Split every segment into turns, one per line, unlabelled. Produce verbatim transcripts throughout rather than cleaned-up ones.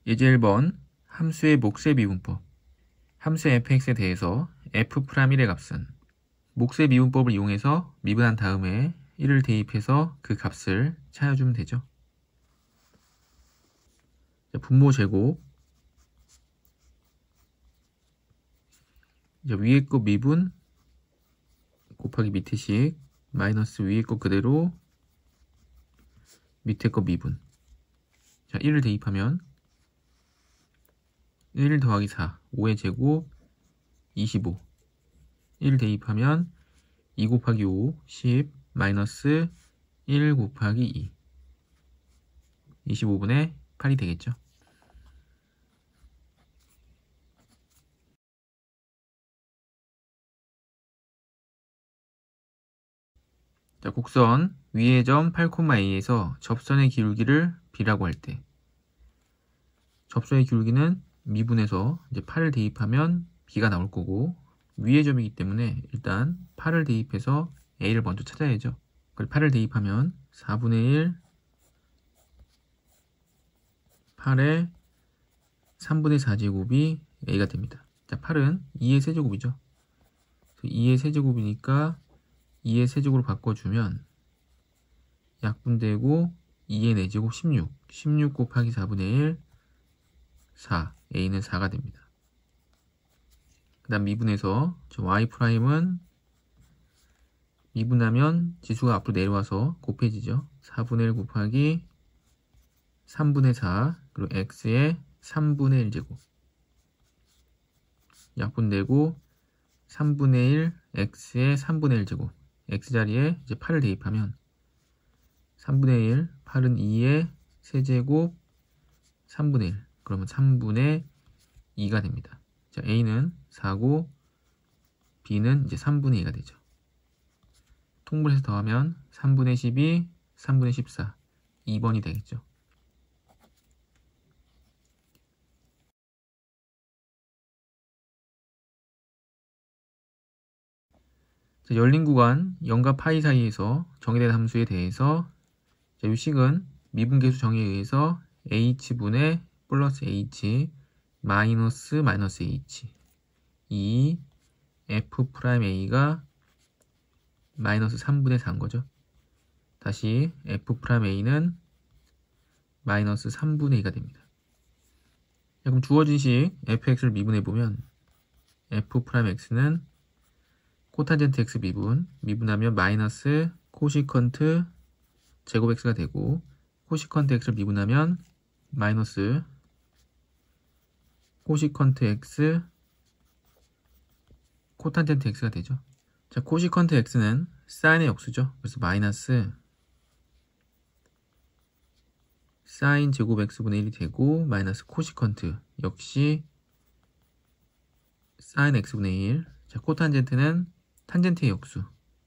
예제 일 번 함수의 몫의 미분법. 함수 fx에 대해서 f'일의 값은 몫의 미분법을 이용해서 미분한 다음에 일을 대입해서 그 값을 찾아주면 되죠. 자, 분모 제곱 이제 위에 거 미분 곱하기 밑에 식 마이너스 위에 거 그대로 밑에 거 미분. 자, 일을 대입하면 일 더하기 사, 오의 제곱 이십오. 일 대입하면 이 곱하기 오, 십, 마이너스 일 곱하기 이. 이십오분의 팔이 되겠죠. 자, 곡선 위의 점 팔, A에서 접선의 기울기를 B라고 할 때 접선의 기울기는 미분해서 이제 팔을 대입하면 B가 나올 거고 위의 점이기 때문에 일단 팔을 대입해서 A를 먼저 찾아야죠. 그리고 팔을 대입하면 사분의 일 팔에 삼분의 사 제곱이 A가 됩니다. 자, 팔은 이의 세제곱이죠. 이의 세제곱이니까 이의 세제곱으로 바꿔주면 약분되고 이의 네 제곱 십육. 십육 곱하기 사분의 일 사. A는 사가 됩니다. 그 다음 미분해서 저 Y'은 미분하면 지수가 앞으로 내려와서 곱해지죠. 사분의 일 곱하기 삼분의 사 그리고 X의 삼분의 일 제곱 약분되고 삼분의 일 X의 삼분의 일 제곱 X자리에 이제 팔을 대입하면 삼분의 일, 팔은 이의 세제곱 삼분의 일 그러면 삼분의 이가 됩니다. 자, A는 사고 B는 이제 삼분의 이가 되죠. 통분해서 더하면 삼분의 십이, 삼분의 십사 이 번이 되겠죠. 자, 열린 구간 영과 파이 사이에서 정의된 함수에 대해서 자, 이 식은 미분계수 정의에 의해서 h분의 플러스 h 마이너스 마이너스 h 이 f'a가 마이너스 삼분의 사인 거죠. 다시 f'a는 마이너스 삼분의 이가 됩니다. 자, 그럼 주어진 식 fx를 미분해보면 f'x는 코탄젠트 x 미분, 미분하면 마이너스 코시컨트 제곱 x가 되고 코시컨트 x를 미분하면 마이너스 코시컨트 x 코탄젠트 x가 되죠. 자, 코시컨트 x는 사인의 역수죠. 그래서 마이너스 사인 제곱 x분의 일이 되고 마이너스 코시컨트 역시 사인 x분의 일. 자, 코탄젠트는 탄젠트의 역수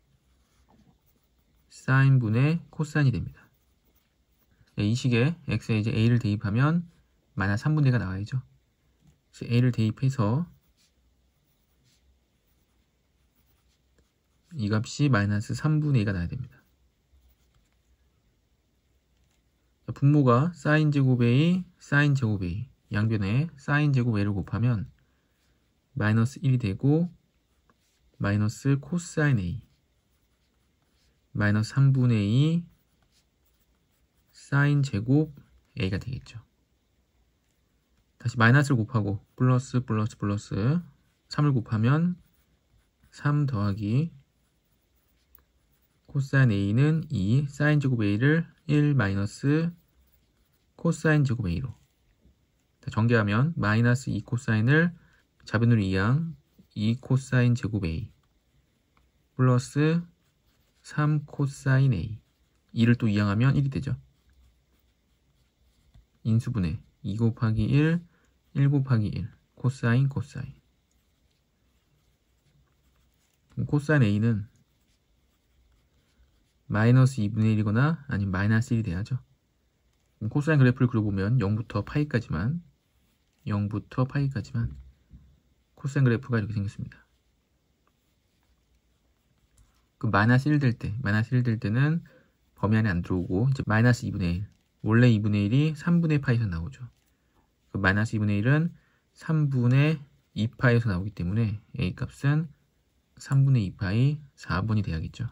사인분의 코사인이 됩니다. 이 식에 x에 이제 a를 대입하면 마이너스 삼분의 이가 나와야죠. a를 대입해서 이 값이 마이너스 삼분의 이가 나야 됩니다. 분모가 사인 제곱 a, 사인 제곱 a 양변에 사인 제곱 a를 곱하면 마이너스 일이 되고 마이너스 코사인 a 마이너스 삼분의 이 사인 제곱 a가 되겠죠. 다시 마이너스를 곱하고 플러스 플러스 플러스 삼을 곱하면 삼 더하기 코사인 a는 이 사인 제곱 a를 일 마이너스 코사인 제곱 a로 전개하면 마이너스 이 코사인을 좌변으로 이항 이 코사인 제곱 a 플러스 삼 코사인 a 이를 또 이항하면 일이 되죠. 인수분해 이 곱하기 일, 일 곱하기 일 코사인 코사인 코사인 a는 마이너스 이분의 일이거나 아니면 마이너스 일이 돼야죠. 코사인 그래프를 그려보면 영부터 파이까지만 영부터 파이까지만 코사인 그래프가 이렇게 생겼습니다. 그 마이너스 일 될 때 마이너스 일 될 때는 범위 안에 안 들어오고 이제 마이너스 이분의 일 원래 이분의 일이 삼분의 파이에서 나오죠. 그 마이너스 이분의 일은 삼분의 이 파이에서 나오기 때문에 a 값은 삼분의 이 파이 사번이 돼야겠죠.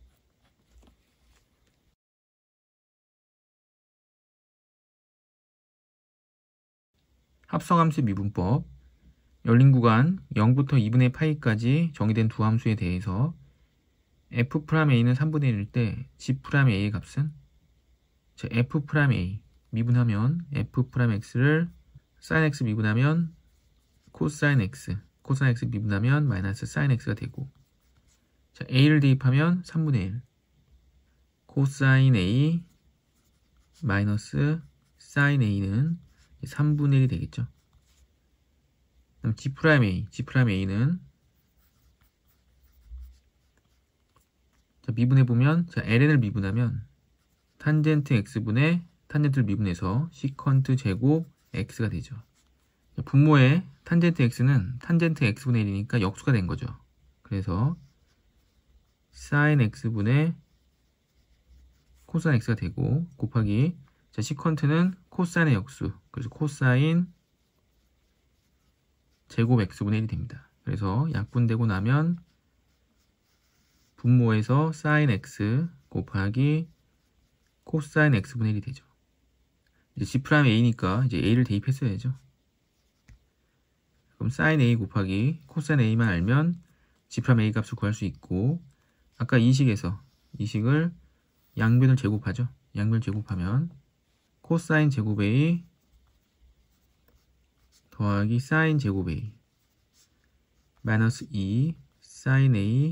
합성함수 미분법. 열린 구간 영부터 이분의 파이까지 정의된 두 함수에 대해서 f'a는 삼분의 일일 때 g'a의 값은 자, f'a 미분하면 f'x를 sin x 미분하면 코사인 x, 코사인 x 미분하면 마이너스 sin x가 되고, 자, a를 대입하면 삼분의 일 코사인 a 마이너스 sin a는 삼분의 일이 되겠죠. 그럼 g'a, g'a는 자, 미분해보면 자, ln을 미분하면 탄젠트 x분의 탄젠트를 미분해서 시컨트 제곱 x가 되죠. 자, 분모의 탄젠트 x는 탄젠트 x분의 일이니까 역수가 된 거죠. 그래서 sin x분의 코사인 x가 되고 곱하기 자, 시컨트는 코사인의 역수, 그래서 코사인 제곱 x분의 일이 됩니다. 그래서 약분되고 나면 분모에서 sin x 곱하기 코사인 x분의 일이 되죠. 이제 g'a니까 이제 a를 대입했어야죠. 그럼 sin a 곱하기 코사인 a만 알면 g'a 값을 구할 수 있고, 아까 이 식에서 이 식을 양변을 제곱하죠. 양변 제곱하면 코사인 제곱 a 더하기 sin 제곱 a 마이너스 이 sin a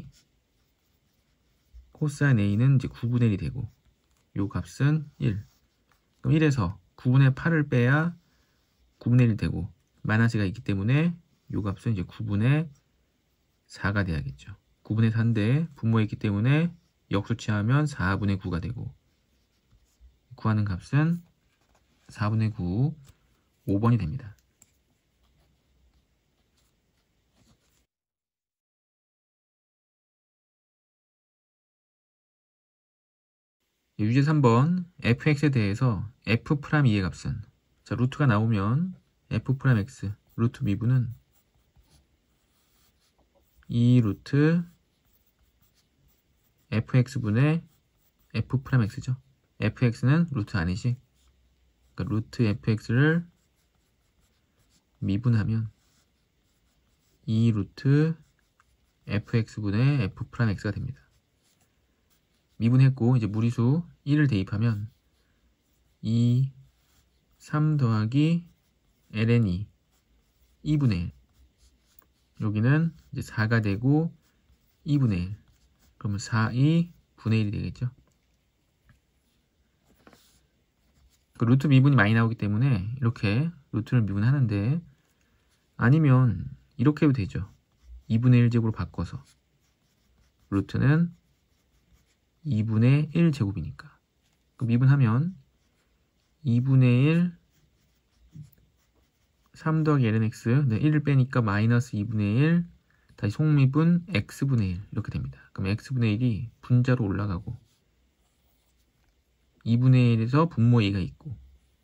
코사인 a는 이제 구분의 일이 되고, 요 값은 일. 그럼 일에서 구분의 팔을 빼야 구분의 일 되고, 마이너스가 있기 때문에 요 값은 이제 구분의 사가 돼야겠죠. 구분의 사인데 분모에 있기 때문에 역수 취하면 사분의 구가 되고, 구하는 값은 사분의 구, 오 번이 됩니다. 유제 삼 번 fx에 대해서 f'이의 값은 자, 루트가 나오면 f'x 루트 미분은 이 루트 fx분의 f'x죠. fx는 루트 안이지. 그러니까 루트 fx를 미분하면 이 루트 fx분의 f'x가 됩니다. 미분했고 이제 무리수 일을 대입하면 이, 삼 더하기 ln이 이분의 일. 여기는 이제 사가 되고 이분의 일. 그러면 사, 이 분의 일이 되겠죠. 그 루트 미분이 많이 나오기 때문에 이렇게 루트를 미분하는데, 아니면 이렇게 해도 되죠. 이분의 일 제곱으로 바꿔서 루트는 이분의 일 제곱이니까 미분하면 이분의 일 삼 더하기 lnx 네, 일을 빼니까 마이너스 이분의 일 다시 속미분 x분의 일 이렇게 됩니다. 그럼 x분의 일이 분자로 올라가고 이분의 일에서 분모 a가 있고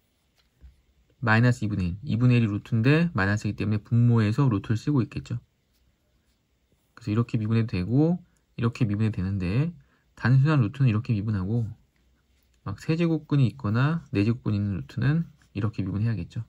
마이너스 이분의 일 이분의 일이 루트인데 마이너스이기 때문에 분모에서 루트를 쓰고 있겠죠. 그래서 이렇게 미분해도 되고 이렇게 미분해도 되는데, 단순한 루트는 이렇게 미분하고 막 세제곱근이 있거나 네제곱근이 있는 루트는 이렇게 미분해야겠죠.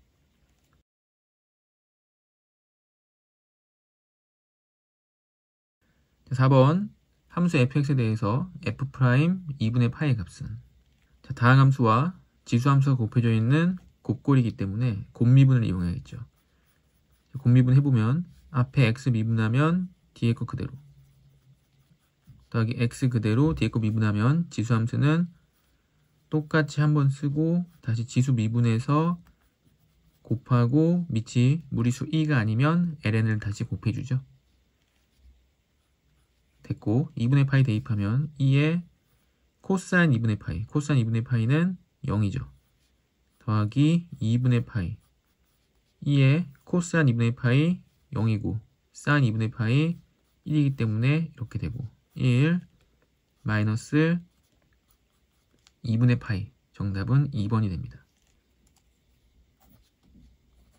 사 번 함수 fx에 대해서 f' 이분의 파이의 값은 자, 다항함수와 지수함수가 곱해져 있는 곱골이기 때문에 곱미분을 이용해야겠죠. 곱미분 해보면 앞에 x 미분하면 뒤에 거 그대로 더하기 x 그대로 뒤에 거 미분하면 지수함수는 똑같이 한번 쓰고 다시 지수 미분해서 곱하고 밑이 무리수 이가 아니면 ln을 다시 곱해주죠. 됐고 이분의 파이 대입하면 이에 코사인 이분의 파이 코사인 이분의 파이는 영이죠. 더하기 이분의 파이 이에 코사인 이분의 파이 영이고 사인 이분의 파이 일이기 때문에 이렇게 되고 일 마이너스 이분의 파이 정답은 이 번이 됩니다.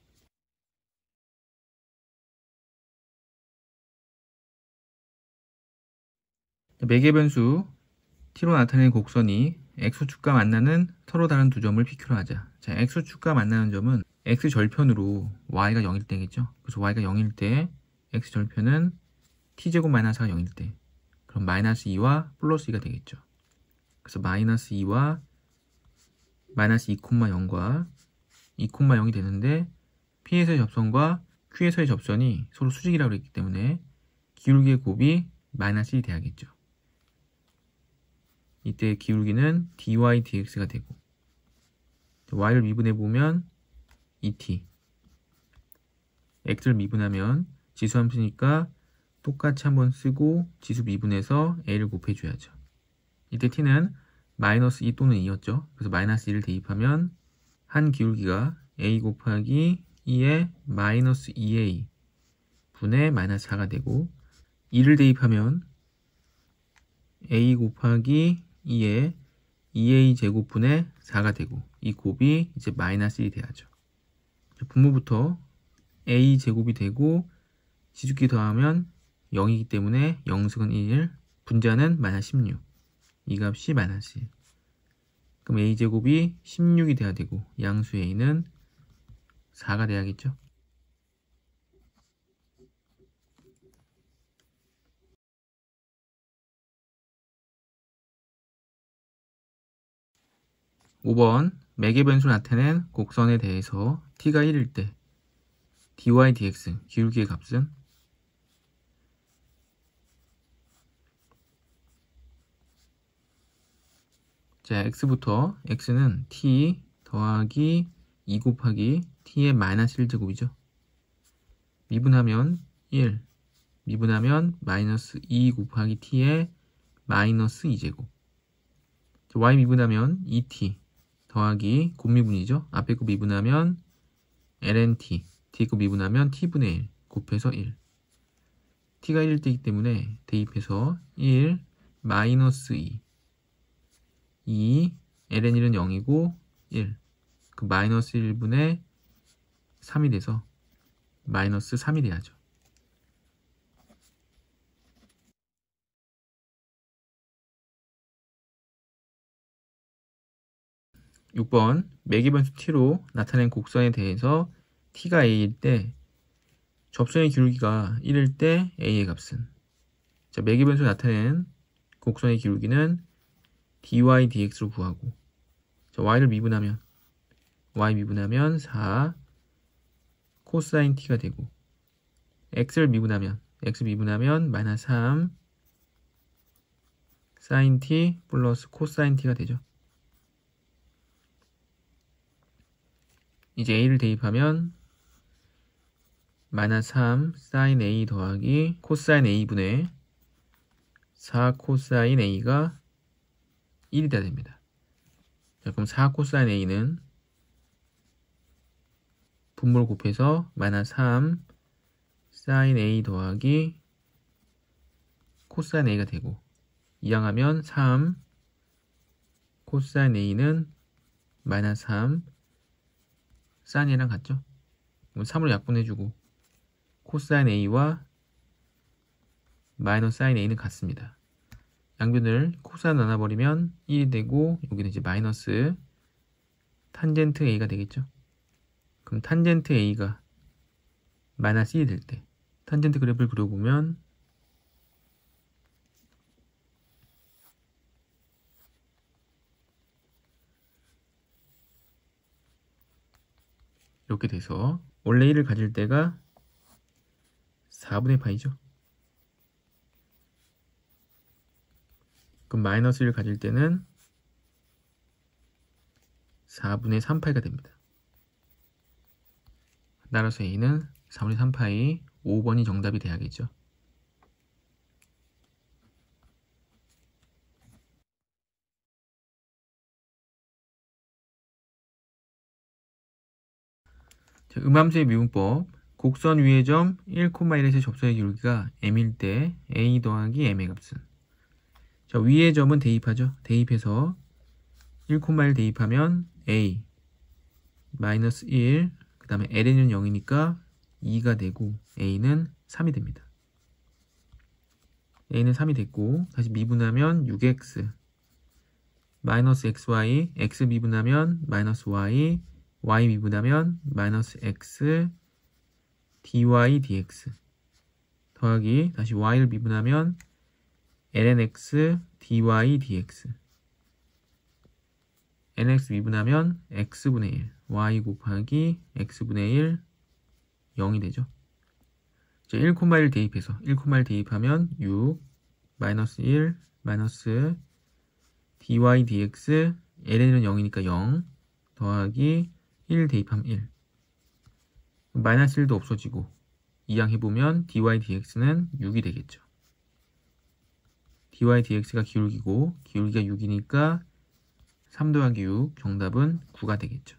매개 변수 t로 나타내는 곡선이 x축과 만나는 서로 다른 두 점을 pq로 하자. 자, x축과 만나는 점은 x절편으로 y가 영일 때겠죠. 그래서 y가 영일 때 x절편은 t제곱 마이너스 사가 영일 때 그럼 마이너스 이와 플러스 이가 되겠죠. 그래서 마이너스 이와 마이너스 이, 영과 이, 영이 되는데 P에서의 접선과 Q에서의 접선이 서로 수직이라고 했기 때문에 기울기의 곱이 마이너스 일이 돼야겠죠. 이때 기울기는 dy dx가 되고 y를 미분해보면 이 티 x를 미분하면 지수함수니까 똑같이 한번 쓰고 지수 미분해서 a를 곱해줘야죠. 이때 t는 마이너스 이 또는 이였죠. 그래서 마이너스 이를 대입하면 한 기울기가 a 곱하기 이의 마이너스 이 에이 분의 마이너스 사가 되고 이를 대입하면 a 곱하기 이의 이 에이 제곱분의 사가 되고 이 곱이 이제 마이너스 일이 돼야죠. 분모부터 a 제곱이 되고 지주기 더하면 영이기 때문에 영승은 일, 분자는 마이너스 십육, 이 값이 마이너스 일. 그럼 a 제곱이 십육이 돼야 되고 양수 a는 사가 돼야겠죠. 오 번 매개 변수 나타낸 곡선에 대해서 t가 일일 때 dy dx 기울기의 값은 자 x부터 x는 t 더하기 이 곱하기 t의 마이너스 일 제곱이죠. 미분하면 일, 미분하면 마이너스 이 곱하기 t의 마이너스 이 제곱. y 미분하면 이 티 더하기 곱미분이죠. 앞에 거 미분하면 엘엔티, 뒤에 거 미분하면 t분의 일 곱해서 일. t가 일일 때이기 때문에 대입해서 일, 마이너스 이, 이, 엘엔일은 영이고 일. 그 마이너스 일분의 삼이 돼서 마이너스 삼이 돼야죠. 육 번 매개 변수 t로 나타낸 곡선에 대해서 t가 a일 때 접선의 기울기가 일일 때 a의 값은 자 매개 변수 나타낸 곡선의 기울기는 dy dx로 구하고 자, y를 미분하면 y 미분하면 사 코사인 t가 되고 x를 미분하면 x 미분하면 마이너스 삼 사인 t 플러스 코사인 t가 되죠. 이제 a를 대입하면 마이너스 삼 사인 a 더하기 코사인 a분의 사 코사인 a가 일이 돼야 됩니다. 자, 그럼 사 코사인 a는 분모를 곱해서 마이너스 삼 사인 a 더하기 코사인 a가 되고 이항하면 삼 코사인 a는 마이너스 삼 사인 a랑 같죠? 그럼 삼으로 약분해주고 코사인 a와 마이너스 사인 a는 같습니다. 양변을 코사인 나눠버리면 일이 되고 여기는 이제 마이너스 탄젠트 a가 되겠죠? 그럼 탄젠트 a가 마이너스 일이 될 때 탄젠트 그래프를 그려보면 이렇게 돼서 원래 일을 가질 때가 사분의 파이죠. 그럼 마이너스 일을 가질 때는 사분의 삼 파이가 됩니다. 따라서 a는 사분의 삼 파이 오 번이 정답이 돼야겠죠. 자, 음함수의 미분법 곡선 위의 점 일, 일에서의 접선의 기울기가 m일 때 a 더하기 m의 값은 자, 위의 점은 대입하죠. 대입해서 일, 일 대입하면 a 마이너스 일 그 다음에 엘엔은 영이니까 이가 되고 a는 삼이 됩니다. a는 삼이 됐고 다시 미분하면 육 엑스 마이너스 xy, x 미분하면 마이너스 y, y 미분하면 마이너스 x dy dx 더하기 다시 y를 미분하면 lnx dy dx nx 미분하면 x분의 일 y 곱하기 x분의 일 영이 되죠. 이제 일, 일 대입해서 일, 일 대입하면 육 마이너스 일 마이너스 dy dx ln은 영이니까 영 더하기 일 대입하면 일 마이너스 일도 없어지고 이항 해보면 dy dx는 육이 되겠죠. dy dx가 기울기고 기울기가 육이니까 삼 더하기 육 정답은 구가 되겠죠.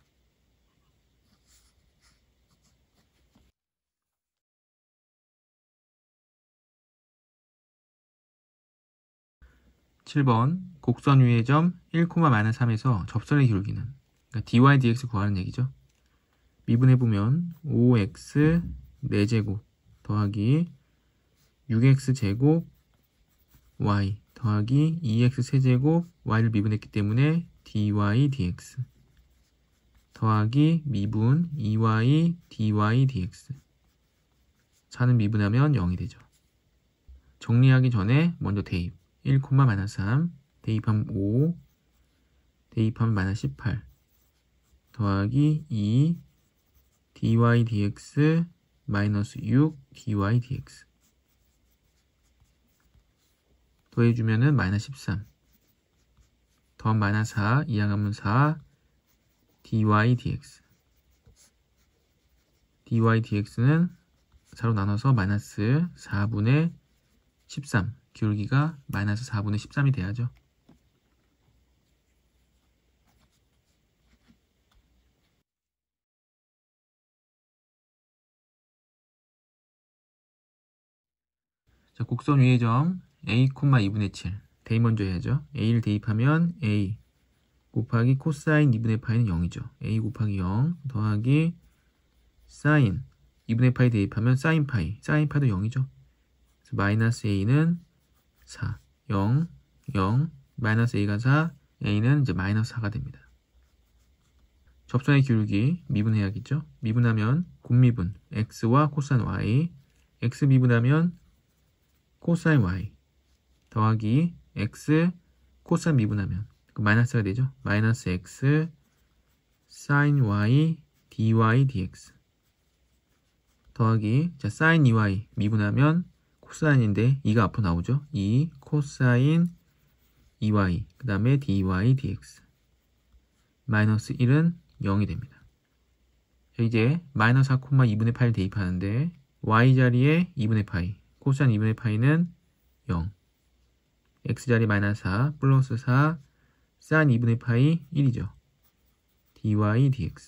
칠 번 곡선 위의 점 일, 삼에서 접선의 기울기는 그러니까 dy dx 구하는 얘기죠. 미분해보면 오 엑스 사 제곱 더하기 육 엑스 제곱 y 더하기 이 엑스 세제곱 y를 미분했기 때문에 dy dx 더하기 미분 이 와이 dy dx 사는 미분하면 영이 되죠. 정리하기 전에 먼저 대입 일, 삼 대입하면 오 대입하면 마이너스 십팔 더하기 이 dy dx 마이너스 육 dy dx 더해주면은 마이너스 십삼 더하면 마이너스 사 이항하면 사 dy dx dy dx는 사로 나눠서 마이너스 사분의 십삼 기울기가 마이너스 사분의 십삼이 돼야죠. 자, 곡선 위의 점 a, 이분의 칠 대입 먼저 해야죠. a를 대입하면 a 곱하기 코사인 이분의 파이는 영이죠. a 곱하기 영 더하기 사인 이분의 파이 대입하면 사인 파이 사인 파이도 영이죠. 그래서 마이너스 a는 사, 영, 영, 마이너스 a가 사, a는 이제 마이너스 사가 됩니다. 접선의 기울기 미분해야겠죠. 미분하면 곱미분 x와 코사인 y x 미분하면 코사인 y 더하기 x 코사인 미분하면 그 마이너스가 되죠. 마이너스 x 사인 y dy dx 더하기 자 사인 이 미분하면 코사인인데 이가 앞으로 나오죠. 이 코사인 이 와이 그 다음에 dy dx 마이너스 일은 영이 됩니다. 자, 이제 마이너스 사, 이분의 파이를 대입하는데 y 자리에 이분의 파이 코사인 이분의 파이는 영 x자리 마이너스 사 플러스 사 사인 이분의 파이 일이죠. dy dx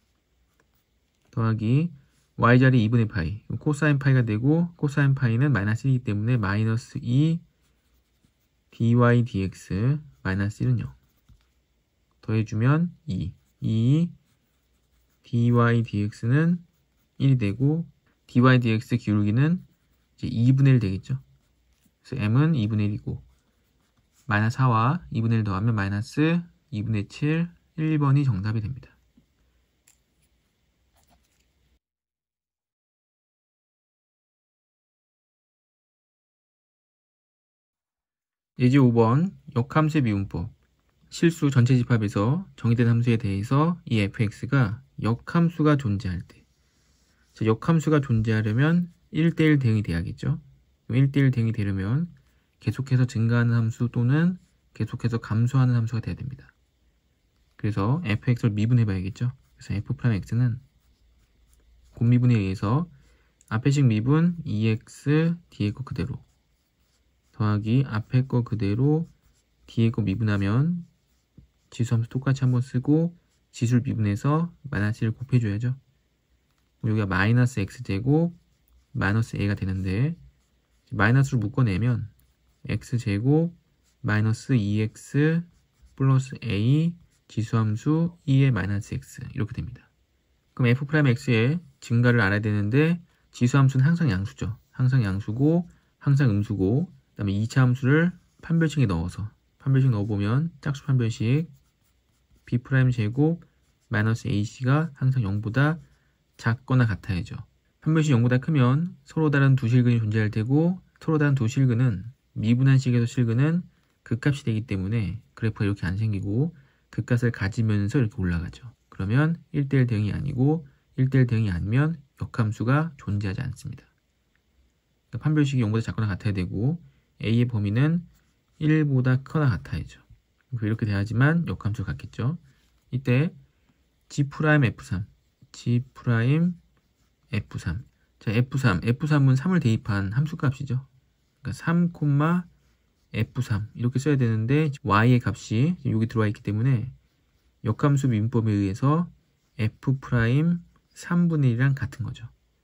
더하기 y자리 이분의 파이 코사인 파이가 되고 코사인 파이는 마이너스 일이기 때문에 마이너스 이 dy dx 마이너스 일은 영 더해주면 이 이 dy dx는 일이 되고 dy dx 기울기는 이제 이분의 일 되겠죠. 그래서 m은 이분의 일이고 마이너스 사와 이분의 일 더하면 마이너스 이분의 칠 일 번이 정답이 됩니다. 예제 오 번 역함수의 미분법 실수 전체 집합에서 정의된 함수에 대해서 이 fx가 역함수가 존재할 때 자, 역함수가 존재하려면 일 대 일 대응이 돼야겠죠. 일 대 일 대응이 되려면 계속해서 증가하는 함수 또는 계속해서 감소하는 함수가 돼야 됩니다. 그래서 fx를 미분해 봐야겠죠. 그래서 f'x는 곱미분에 의해서 앞에 식 미분 이 엑스 뒤에 거 그대로 더하기 앞에 거 그대로 뒤에 거 미분하면 지수함수 똑같이 한번 쓰고 지수를 미분해서 마이너스 일 곱해줘야죠. 여기가 마이너스 x제곱 마이너스 a가 되는데 마이너스를 묶어내면 x제곱 마이너스 이 엑스 플러스 a 지수함수 이의 마이너스 x 이렇게 됩니다. 그럼 f'x의 증가를 알아야 되는데 지수함수는 항상 양수죠. 항상 양수고 항상 음수고 다음에 이 차 함수를 판별식에 넣어서 판별식 넣어보면 짝수 판별식 b' 제곱 마이너스 에이씨가 항상 영보다 작거나 같아야죠. 판별식 영보다 크면 서로 다른 두 실근이 존재할 테고 서로 다른 두 실근은 미분한식에서 실근은 극값이 되기 때문에 그래프가 이렇게 안 생기고 극값을 가지면서 이렇게 올라가죠. 그러면 일 대 일 대응이 아니고 일 대 일 대응이 아니면 역함수가 존재하지 않습니다. 그러니까 판별식이 영보다 작거나 같아야 되고 a의 범위는 일보다 크거나 같아야죠. 이렇게 돼야지만 역함수가 같겠죠. 이때 G'F3, G'F3. 자, 에프 삼, 에프 삼은 삼을 대입한 함수값이죠. 그러니까 삼, 에프 삼 이렇게 써야 되는데 y의 값이 여기 들어와 있기 때문에 역함수 미분법에 의해서 F' 삼분의 일이랑 같은 거죠.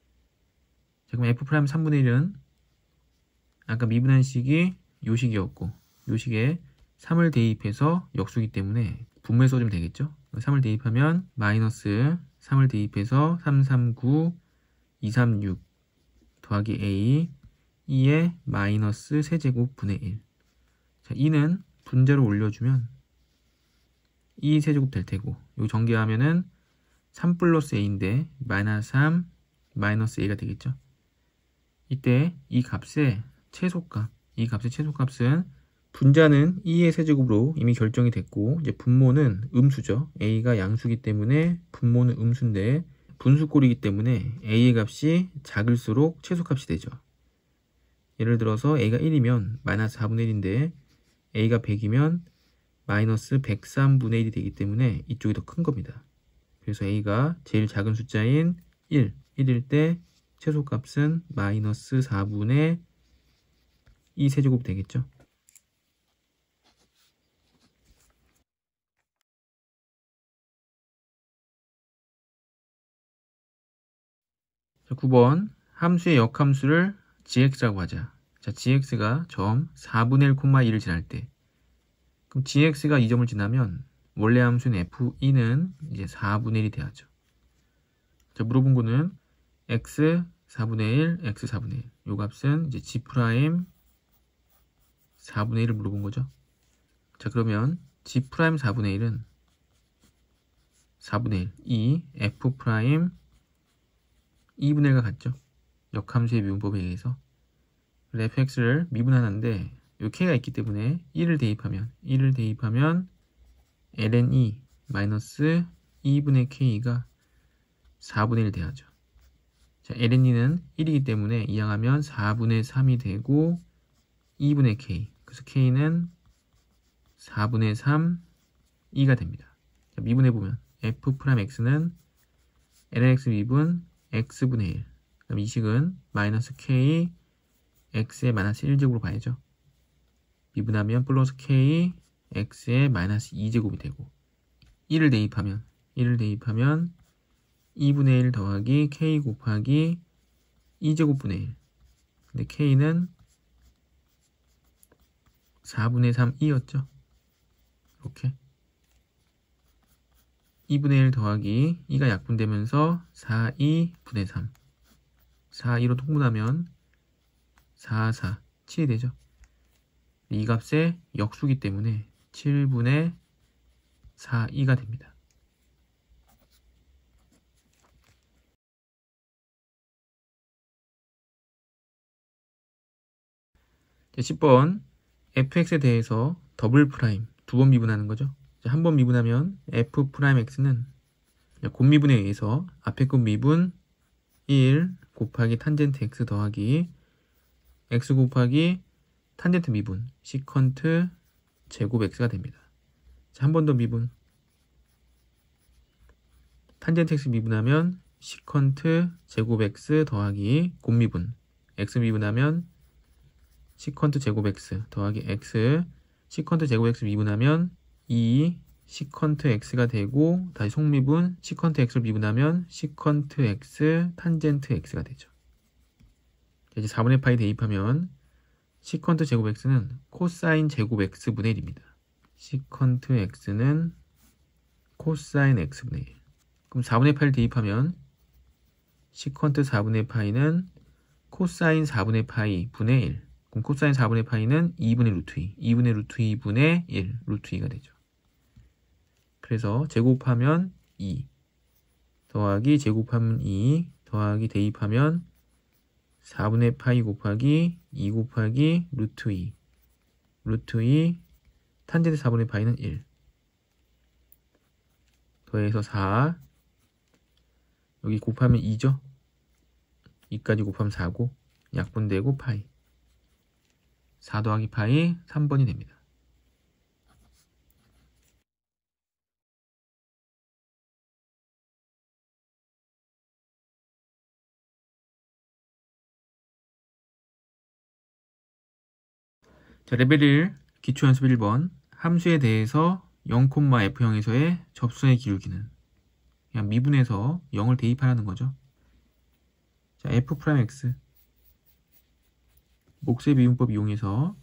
자, 그럼 F' 삼분의 일은 아까 미분한식이 요 식이었고 요 식에 삼을 대입해서 역수기 때문에 분모에 써주면 되겠죠. 삼을 대입하면 마이너스 삼을 대입해서 삼, 삼, 구, 이, 삼, 육 더하기 a 이의 마이너스 세제곱 분의 일. 자, 이는 분자로 올려주면 이 세제곱 될 테고 요 전개하면은 삼 플러스 a인데 마이너스 삼 마이너스 a가 되겠죠. 이때 이 값의 최소값, 이 값의 최소값은 분자는 이의 세제곱으로 이미 결정이 됐고 이제 분모는 음수죠. a가 양수기 때문에 분모는 음수인데 분수꼴이기 때문에 a의 값이 작을수록 최소값이 되죠. 예를 들어서 a가 일이면 마이너스 사분의 일인데 a가 백이면 마이너스 백삼분의 일이 되기 때문에 이쪽이 더 큰 겁니다. 그래서 a가 제일 작은 숫자인 일, 일일 때 최소값은 마이너스 사분의 이 세제곱 되겠죠. 자, 구 번 함수의 역함수를 gx라고 하자. 자, gx가 점 사분의 일, 이를 지날 때 그럼 gx가 이 점을 지나면 원래 함수인 에프이는 이제 사분의 일이 돼야죠. 자, 물어본 거는 x 사분의 일, x 사분의 일. 요 값은 이제 g' 사분의 일을 물어본 거죠. 자, 그러면 g' 사분의 일은 사분의 일, 이 f' 이분의 일과 같죠. 역함수의 미분법에 의해서 fx를 미분하는데 요 k가 있기 때문에 일을 대입하면 일을 대입하면 ln 마이너스 이분의 k가 사분의 일 돼야죠. 자, ln은 일이기 때문에 이항하면 사분의 삼이 되고 이분의 k, 그래서 k는 사분의 삼 이가 됩니다. 자, 미분해보면 f'x는 lnx 미분 x분의 일, 그럼 이 식은 마이너스 k x의 마이너스 일 제곱으로 봐야죠. 미분하면 플러스 k x의 마이너스 이 제곱이 되고 일을 대입하면 일을 대입하면 이분의 일 더하기 k 곱하기 이 제곱분의 일. 근데 k는 사분의 삼 이였죠. 이렇게 이분의 일 더하기 이가 약분되면서 사, 이분의 삼. 사, 이로 통분하면 사, 사, 칠이 되죠. 이 값의 역수기 때문에 칠분의 사, 이가 됩니다. 십 번 fx에 대해서 더블 프라임 두 번 미분하는 거죠. 한 번 미분하면 f'x는 곱미분에 의해서 앞에 곱 미분 일 곱하기 탄젠트 x 더하기 x 곱하기 탄젠트 미분 시컨트 제곱 x가 됩니다. 한 번 더 미분 탄젠트 x 미분하면 시컨트 제곱 x 더하기 곱미분 x 미분하면 시컨트 제곱 x 더하기 x 시컨트 제곱 x 미분하면 이 시컨트 x가 되고 다시 속미분 시컨트 x를 미분하면 시컨트 x 탄젠트 x가 되죠. 이제 사분의 파이 대입하면 시컨트 제곱 x는 코사인 제곱 x분의 일입니다. 시컨트 x는 코사인 x분의 일. 그럼 사분의 파이를 대입하면 시컨트 사분의 파이는 코사인 사분의 파이 분의 일. 그럼 코사인 사분의 파이는 이분의 루트 이, 이분의 루트 이분의 일, 루트 이가 되죠. 그래서 제곱하면 이, 더하기 제곱하면 이, 더하기 대입하면 사분의 파이 곱하기 이 곱하기 루트 이, 루트 이, 탄젠트 사분의 파이는 일, 더해서 사, 여기 곱하면 이죠. 이까지 곱하면 사고 약분되고 파이, 사 더하기 파이 삼 번이 됩니다. 자, 레벨 일 기초연습 일 번 함수에 대해서 영, 에프영에서의 접선의 기울기는 그냥 미분해서 영을 대입하라는 거죠. 자, F'X 목세 미분법 이용해서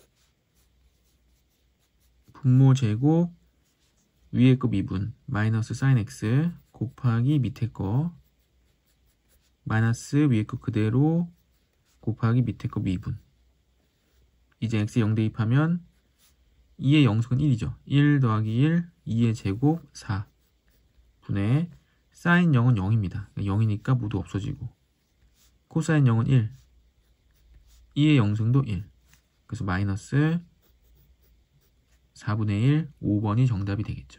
분모 제곱 위에 거 미분 마이너스 사인 X 곱하기 밑에 거 마이너스 위에 거 그대로 곱하기 밑에 거 미분. 이제 X에 영 대입하면 이의 영승은 일이죠. 일 더하기 일, 이의 제곱 사 분의 사인 영은 영입니다. 영이니까 모두 없어지고 코사인 영은 일, 이의 영승도 일. 그래서 마이너스 사분의 일, 오 번이 정답이 되겠죠.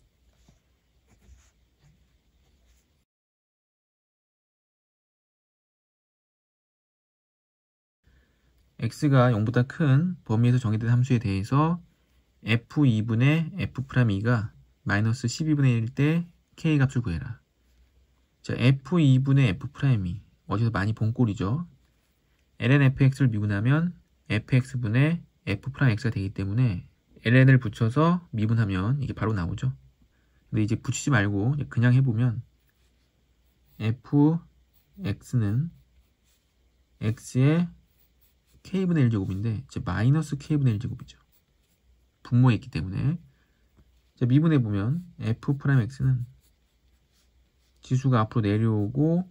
x가 영보다 큰 범위에서 정의된 함수에 대해서 에프 이분의 F'이가 마이너스 십이분의 일일 때 k 값을 구해라. 자, 에프 이분의 F'이 어디서 많이 본 꼴이죠. ln fx를 미분하면 fx분의 F'x가 되기 때문에 ln을 붙여서 미분하면 이게 바로 나오죠. 근데 이제 붙이지 말고 그냥 해보면 fx는 x의 k분의 일 제곱인데 이제 마이너스 k분의 일 제곱이죠. 분모에 있기 때문에 자, 미분해보면 F'X는 지수가 앞으로 내려오고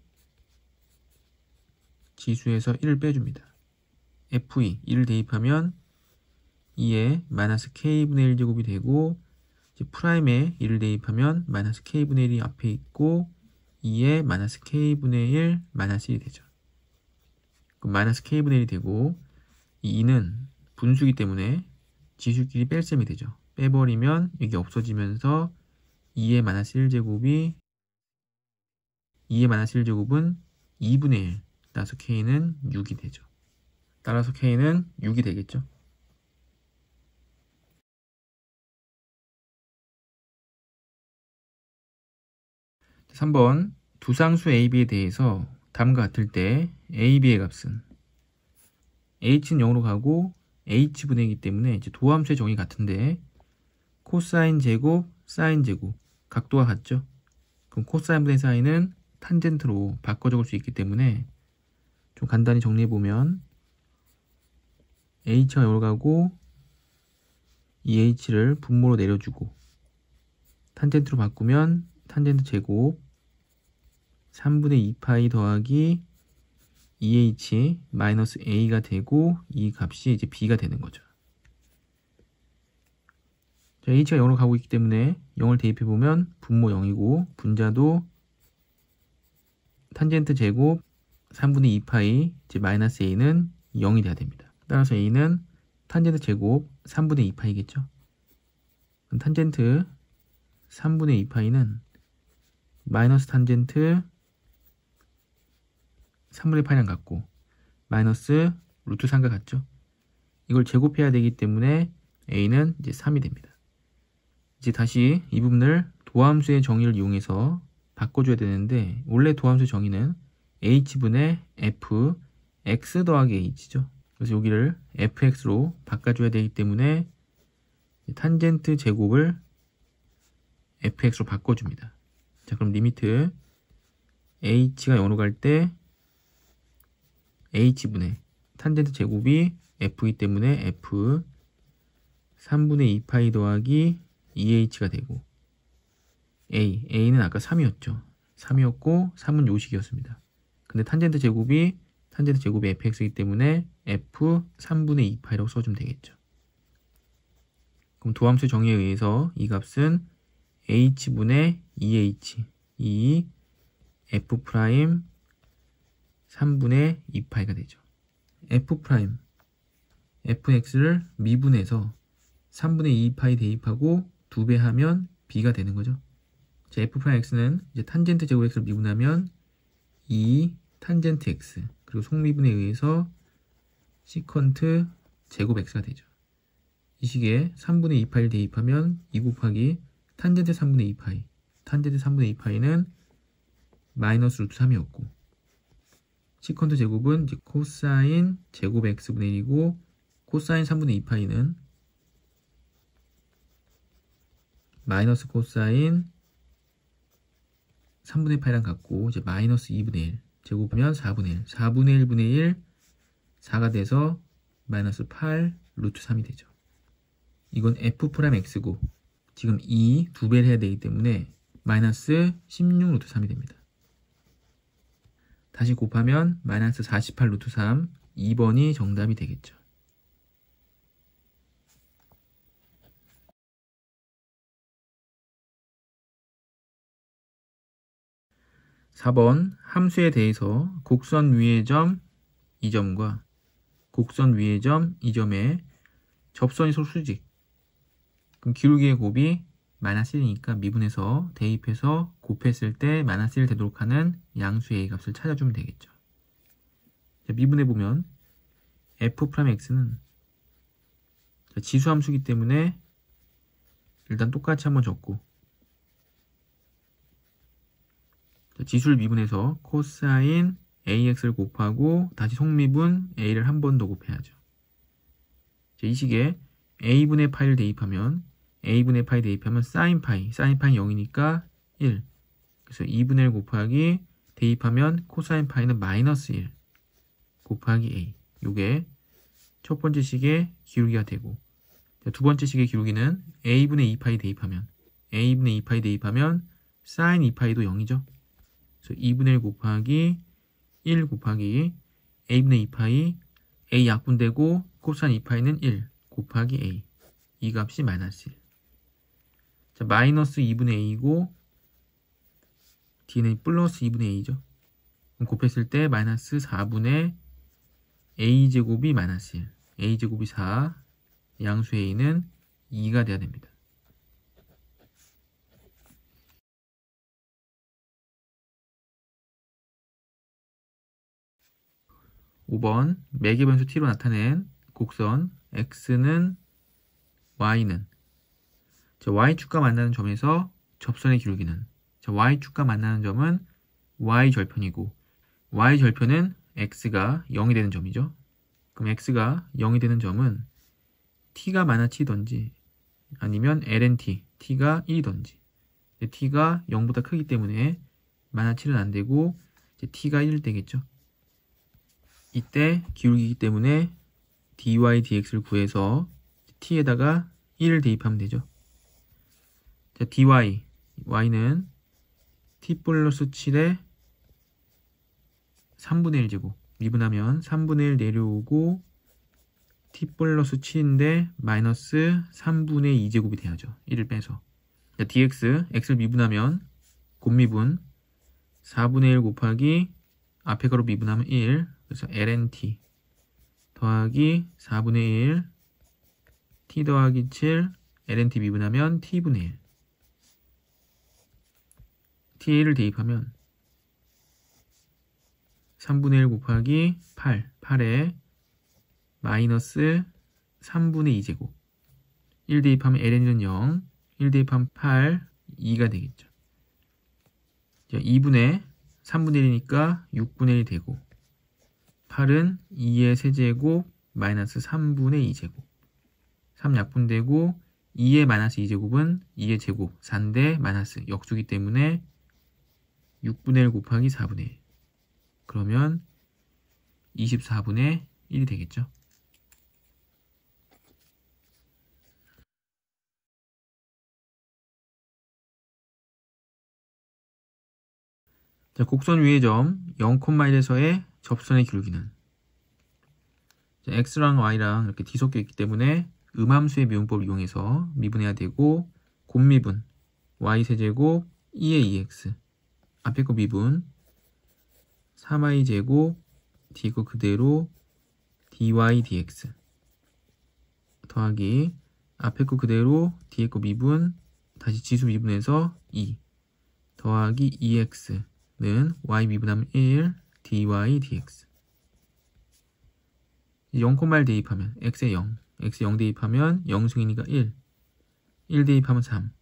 지수에서 일을 빼줍니다. 에프 이, 일을 대입하면 이에 마이너스 k분의 일 제곱이 되고 이제 프라임에 일을 대입하면 마이너스 k분의 일이 앞에 있고 이에 마이너스 k분의 일 마이너스 일이 되죠. 그럼 마이너스 k분의 일이 되고 이 이는 분수이기 때문에 지수끼리 뺄셈이 되죠. 빼버리면 이게 없어지면서 이의 마이너스 일 제곱이 이의 마이너스 일 제곱은 이분의 일, 따라서 k는 육이 되죠. 따라서 k는 육이 되겠죠. 삼 번 두상수 A, B에 대해서 다음과 같을 때 A, B의 값은 H는 영으로 가고 H분의이기 때문에 이제 도함수의 정의 같은데 코사인 제곱, 사인 제곱 각도가 같죠. 그럼 코사인 분의 사인은 탄젠트로 바꿔 적을 수 있기 때문에 좀 간단히 정리해보면 H가 영으로 가고 이 H를 분모로 내려주고 탄젠트로 바꾸면 탄젠트 제곱 삼분의 이 파이 더하기 이 에이치 마이너스 A가 되고 이 값이 이제 B가 되는 거죠. 자, H가 영으로 가고 있기 때문에 영을 대입해보면 분모 영이고 분자도 탄젠트 제곱 삼분의 이 파이 이제 마이너스 A는 영이 돼야 됩니다. 따라서 A는 탄젠트 제곱 삼분의 이 파이겠죠. 그럼 탄젠트 삼분의 이 파이는 마이너스 탄젠트 삼분의 파이랑 같고 마이너스 루트 삼과 같죠. 이걸 제곱해야 되기 때문에 A는 이제 삼이 됩니다. 이제 다시 이 부분을 도함수의 정의를 이용해서 바꿔줘야 되는데 원래 도함수의 정의는 H분의 F, X 더하기 H죠. 그래서 여기를 에프엑스로 바꿔줘야 되기 때문에 탄젠트 제곱을 에프엑스로 바꿔줍니다. 자, 그럼 리미트 H가 영으로 갈 때 H분의 탄젠트 제곱이 F이기 때문에 F 삼분의 이 파이 더하기 이 에이치가 되고 A, A는 아까 삼이었죠. 삼이었고 삼은 요식이었습니다. 근데 탄젠트 제곱이 탄젠트 제곱이 에프엑스이기 때문에 f 삼분의 이 파이라고 써주면 되겠죠. 그럼 도함수 정의에 의해서 이 값은 h분의 이 에이치, 이 f 프라임 삼분의 이 파이가 되죠. f 프라임, fx를 미분해서 삼분의 이 파이 대입하고 두 배 하면 b가 되는 거죠. 자, f 프라임 x는 이제 탄젠트 제곱 x를 미분하면 이 탄젠트 x, 그리고 속미분에 의해서 시컨트 제곱 x가 되죠. 이 식에 삼분의 이 파이를 대입하면 이 곱하기 탄젠트 삼분의 이 파이, 탄젠트 삼분의 이 파이는 마이너스 루트 삼이었고, 시컨트 제곱은 이제 코사인 제곱 x분의 일이고, 코사인 삼분의 이 파이는 마이너스 코사인 삼분의 파이랑 같고, 이제 마이너스 이분의 일, 제곱하면 사분의 일, 사분의 일분의 일, 사가 돼서 마이너스 팔 루트 삼이 되죠. 이건 f 프라임 x고, 지금 이 두 배를 해야 되기 때문에 마이너스 십육 루트 삼이 됩니다. 다시 곱하면 마이너스 사십팔 루트 삼, 이 번이 정답이 되겠죠. 사 번 함수에 대해서 곡선 위의 점 이 점과 곡선 위의 점 이 점에 접선이 서로 수직, 그럼 기울기의 곱이 마이너스 일이니까 미분해서 대입해서 곱했을 때 마이너스 일 되도록 하는 양수 A 값을 찾아주면 되겠죠. 자, 미분해보면 f 프라임 x는 지수함수이기 때문에 일단 똑같이 한번 적고, 자, 지수를 미분해서 코사인 ax를 곱하고 다시 속미분 a를 한 번 더 곱해야죠. 자, 이 식에 a분의 파이를 대입하면 a분의 파이 대입하면 사인 파이, 사인 파이 영이니까 일. 그래서 이분의 일 곱하기 대입하면 코사인 파이는 마이너스 일 곱하기 a. 요게 첫 번째 식의 기울기가 되고, 두 번째 식의 기울기는 a분의 이 파이 대입하면 a분의 이 파이 대입하면 사인 이 파이도 영이죠. 그래서 이분의 일 곱하기 일 곱하기 a분의 이 파이, a 약분되고 코사인 이 파이는 일 곱하기 a. 이 값이 마이너스 일. 자, 마이너스 이분의 a이고 d는 플러스 이분의 a죠. 그럼 곱했을 때 마이너스 사분의 a제곱이 마이너스 일, a제곱이 사, 양수 a는 이가 돼야 됩니다. 오 번 매개 변수 t로 나타낸 곡선 x는 y는, 자, y축과 만나는 점에서 접선의 기울기는, 자, y축과 만나는 점은 y절편이고 y절편은 x가 영이 되는 점이죠. 그럼 x가 영이 되는 점은 t가 마이너스 칠이든지 아니면 엘엔티, t가 일이든지, t가 영보다 크기 때문에 마이너스 칠은 안 되고 이제 t가 일 되겠죠. 이때 기울기이기 때문에 dy dx를 구해서 t에다가 일을 대입하면 되죠. 자, dy, y는 t 플러스 칠에 삼분의 일 제곱, 미분하면 삼분의 일 내려오고 t 플러스 칠인데 마이너스 삼분의 이 제곱이 돼야죠. 일을 빼서. 자, dx, x를 미분하면 곱미분 사분의 일 곱하기 앞에 가로 미분하면 일, 그래서 엘엔티 더하기 사분의 일 t 더하기 칠, 엘엔티 미분하면 t분의 일, t를 대입하면 삼분의 일 곱하기 팔, 팔에 마이너스 삼분의 이 제곱, 일 대입하면 엘엔은 영, 일 대입하면 팔, 이가 되겠죠. 이분의 삼분의 일이니까 육분의 일 되고, 팔은 이의 세제곱 마이너스 삼분의 이 제곱, 삼 약분되고 이의 마이너스 이 제곱은 이의 제곱, 사인데 마이너스 역수기 때문에 육분의 일 곱하기 사분의 일, 그러면 이십사분의 일이 되겠죠. 자, 자, 곡선 위의 점 영, 일에서의 접선의 기울기는 자, x랑 y랑 이렇게 뒤섞여 있기 때문에 음함수의 미분법을 이용해서 미분해야 되고, 곱미분 y세제곱 이의 이 엑스, 앞에 거 미분 삼 와이 제곱 뒤에 거 그대로 dy dx 더하기 앞에 거 그대로 뒤에 거 미분 다시 지수 미분해서 이 더하기 이 엑스는 y 미분하면 일 dy dx. 영, 일 대입하면 x에 영, x에 영 대입하면 영승이니까 일, 일 대입하면 삼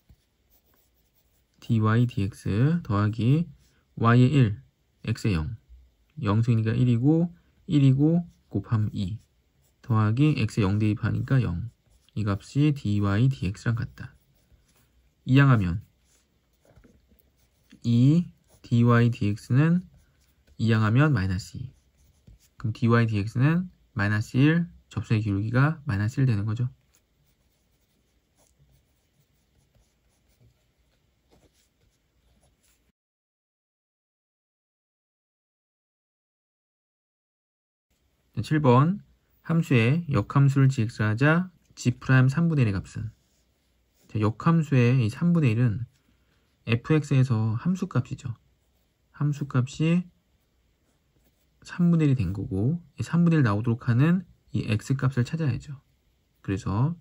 dy dx 더하기 y에 일, x에 영, 영승이니까 일이고 일이고 곱하면 이 더하기 x에 영 대입하니까 영, 이 값이 dy dx랑 같다. 이항하면 이 dy dx는 이항하면 마이너스 이, 그럼 dy dx는 마이너스 일, 접선의 기울기가 마이너스 일 되는 거죠. 칠 번 함수의 역함수를 gx하자 g' 삼분의 일의 값은, 자, 역함수의 이 삼분의 일은 fx에서 함수값이죠. 함수값이 삼분의 일이 된 거고, 이 삼분의 일 나오도록 하는 이 x값을 찾아야죠. 그래서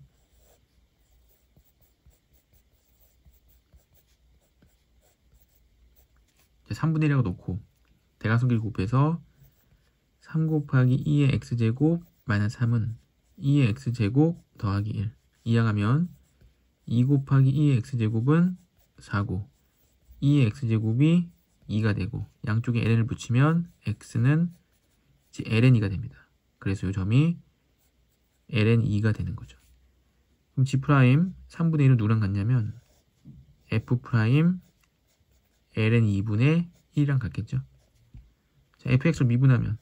삼분의 일이라고 놓고 대각선길 곱해서 삼 곱하기 이의 x제곱 마이너스 삼은 이의 x제곱 더하기 일, 이항하면 이 곱하기 이의 x제곱은 사고 이의 x제곱이 이가 되고, 양쪽에 ln을 붙이면 x는 ln이가 됩니다. 그래서 이 점이 ln이가 되는 거죠. 그럼 g' 삼분의 일은 누구랑 같냐면 f' ln 이분의 일이랑 같겠죠. 자, fx를 미분하면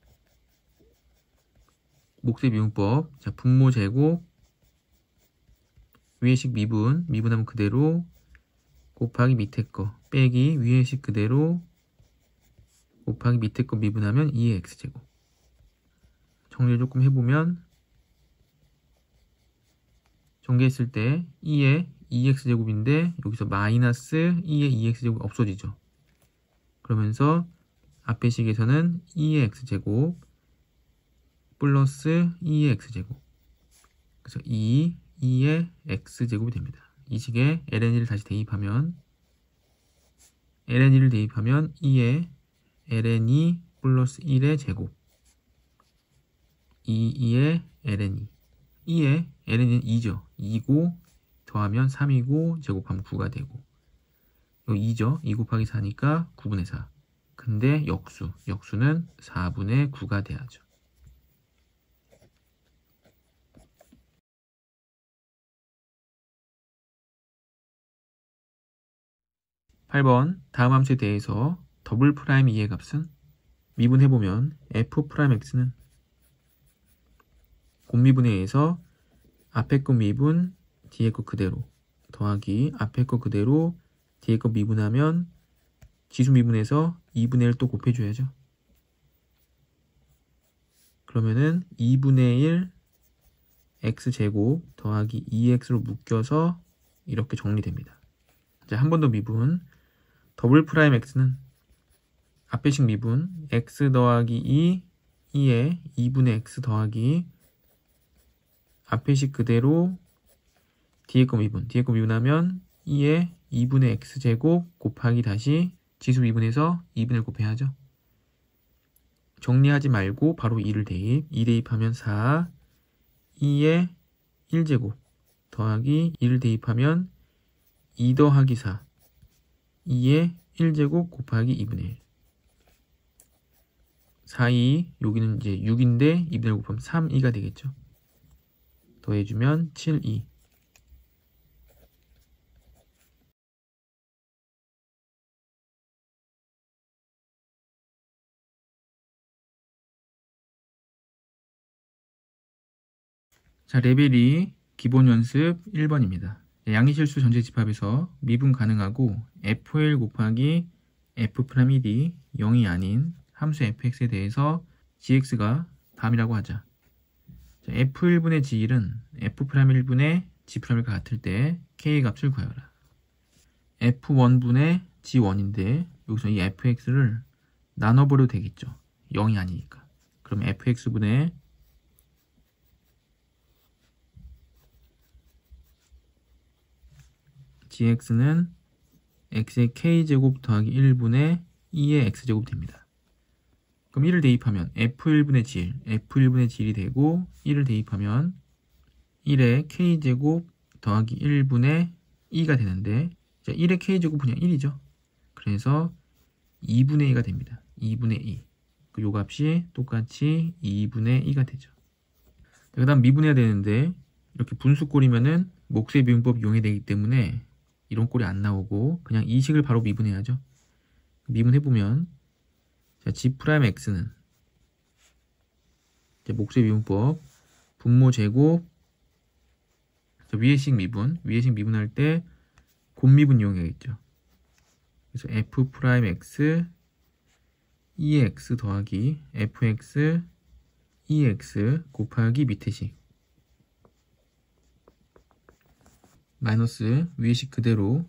몫의 미분법, 자, 분모 제곱 위의 식 미분, 미분하면 그대로 곱하기 밑에 거 빼기 위의 식 그대로 곱하기 밑에 거 미분하면 이의 x제곱. 정리 조금 해보면 전개했을 때 이의 이 엑스제곱인데 여기서 마이너스 이의 이 엑스제곱이 없어지죠. 그러면서 앞의 식에서는 이의 x제곱 플러스 이의 x제곱, 그래서 이, 이의 x제곱이 됩니다. 이 식에 ln일을 다시 대입하면 ln일을 대입하면 이의 ln이 플러스 일의 제곱 이, 이의 ln이, 이의 ln은 이죠. 이고 더하면 삼이고 제곱하면 구가 되고, 여기 이죠. 이 곱하기 사니까 구분의 사. 근데 역수, 역수는 사분의 구가 돼야죠. 팔 번 다음 함수에 대해서 더블 프라임 이의 값은, 미분해보면 f'x는 곱미분에 의해서 앞에 거 미분 뒤에 거 그대로 더하기 앞에 거 그대로 뒤에 거 미분하면 지수 미분해서 이분의 일 또 곱해줘야죠. 그러면은 이분의 일 x제곱 더하기 이 엑스로 묶여서 이렇게 정리됩니다. 자, 한 번 더 미분. 더블 프라임 x는 앞에 식 미분 x 더하기 이, 이에 이분의 x 더하기 앞에 식 그대로 뒤에 거 미분, 뒤에 거 미분하면 이에 이분의 x제곱 곱하기 다시 지수 미분해서 이분을 곱해야죠. 정리하지 말고 바로 이를 대입, 이 대입하면 사, 이에 일 제곱 더하기 이를 대입하면 이 더하기 사, 이에 일 제곱 곱하기 이분의 일. 사, 이, 여기는 이제 육인데 이분의 일 곱하면 삼, 이가 되겠죠. 더해주면 칠, 이. 자, 레벨 이 기본 연습 일 번입니다. 양의실수 전체 집합에서 미분 가능하고 에프 일 곱하기 F'일이 영이 아닌 함수 fx에 대해서 gx가 담이라고 하자. 자, F일분의 g일은 F'일분의 g'과 같을 때 k 값을 구하라. 에프원분의 지원인데 여기서 이 fx를 나눠버려도 되겠죠. 영이 아니니까. 그럼 fx분의 gx는 x의 k제곱 더하기 일분의 이의 x제곱 됩니다. 그럼 일을 대입하면 f일분의 g일, f일분의 g일이 되고 일을 대입하면 일의 k제곱 더하기 일분의 이가 되는데 자, 일의 k제곱은 그냥 일이죠. 그래서 이분의 이가 됩니다. 이분의 이. 요 값이 똑같이 이분의 이가 되죠. 그 다음 미분해야 되는데 이렇게 분수꼴이면은 목수의 미분법 이용해야 되기 때문에 이런 꼴이 안 나오고 그냥 이 식을 바로 미분해야죠. 미분해보면 자, g'x는 목수의 미분법 분모 제곱 자, 위의 식 미분 위의 식 미분할 때 곱미분 이용해야겠죠. 그래서 f'x 이엑스 더하기 fx 이엑스 곱하기 밑에 식 마이너스 위의 식 그대로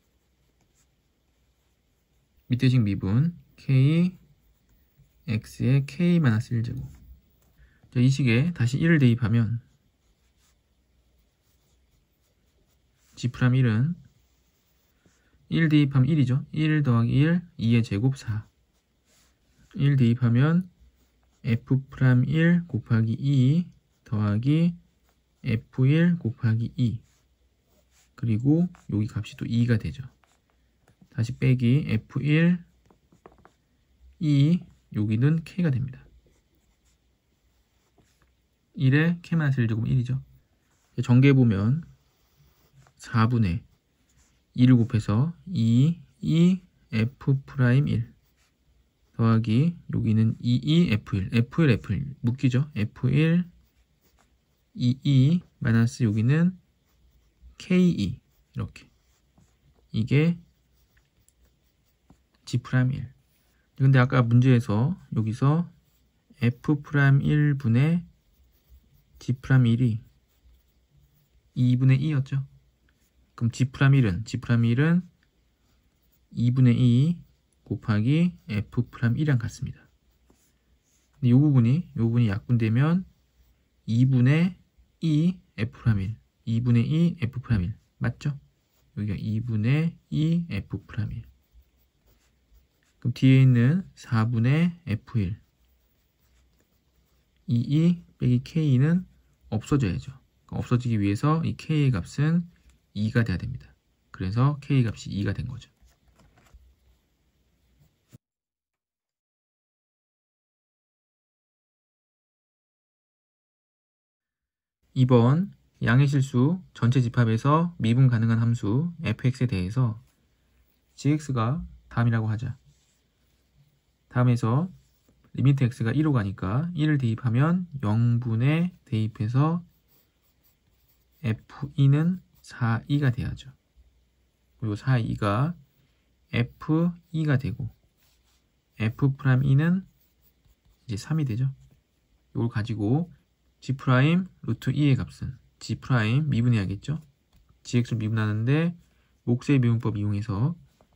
밑에 식 미분 k x의 k 마이너스 일 제곱 자, 이 식에 다시 일을 대입하면 g'일은 일 대입하면 일이죠. 일 더하기 일, 이의 제곱 사. 일 대입하면 f'일 곱하기 이 더하기 에프일 곱하기 이. 그리고 여기 값이 또 이가 되죠. 다시 빼기 에프일, 이, 여기는 k가 됩니다. 일에 k-일 제곱은 일이죠. 전개해보면 사분의 이를 곱해서 이, 이, f'일 더하기 여기는 이, 이, f일, f일, f일 묶이죠. f일, 이, 이 마이너스 여기는 케이 이렇게 이게 g'일. 근데 아까 문제에서 여기서 f'일분의 g'일이 이분의 이였죠. 그럼 g'일은 g'일은 이분의 이 곱하기 f'일이랑 같습니다. 근데 이 부분이 이 부분이 약분되면 이분의 이 f'일 이분의 이 f'일 맞죠? 여기가 이분의 이 f'일. 그럼 뒤에 있는 사분의 f일 이이 빼기 k는 없어져야죠. 없어지기 위해서 이 k의 값은 이가 돼야 됩니다. 그래서 k 값이 이가 된 거죠. 이 번 양의 실수 전체 집합에서 미분 가능한 함수 fx에 대해서 gx가 다음이라고 하자. 다음에서 리미트 x가 일로 가니까 일을 대입하면 영분의 대입해서 에프이는 사, 이가 돼야죠. 그리고 사, 이가 에프이가 되고 F'이는 이제 삼이 되죠. 이걸 가지고 G' 루트 이의 값은 G' 미분해야겠죠. gx를 미분하는데 목수의 미분법 이용해서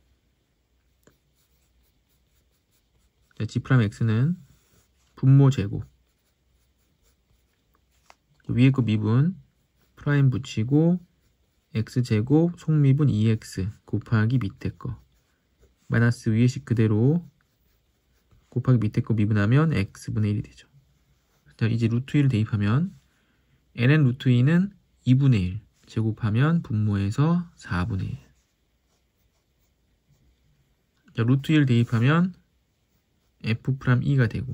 자, G'x는 분모 제곱 위에 거 미분 프라임 붙이고 x제곱 속미분 이 엑스 곱하기 밑에 거 마이너스 위의 식 그대로 곱하기 밑에 거 미분하면 x분의 일이 되죠. 자, 이제 루트 일을 대입하면 ln 루트 이는 이분의 일 제곱하면 분모에서 사분의 일. 자, 루트 일 대입하면 f'이가 되고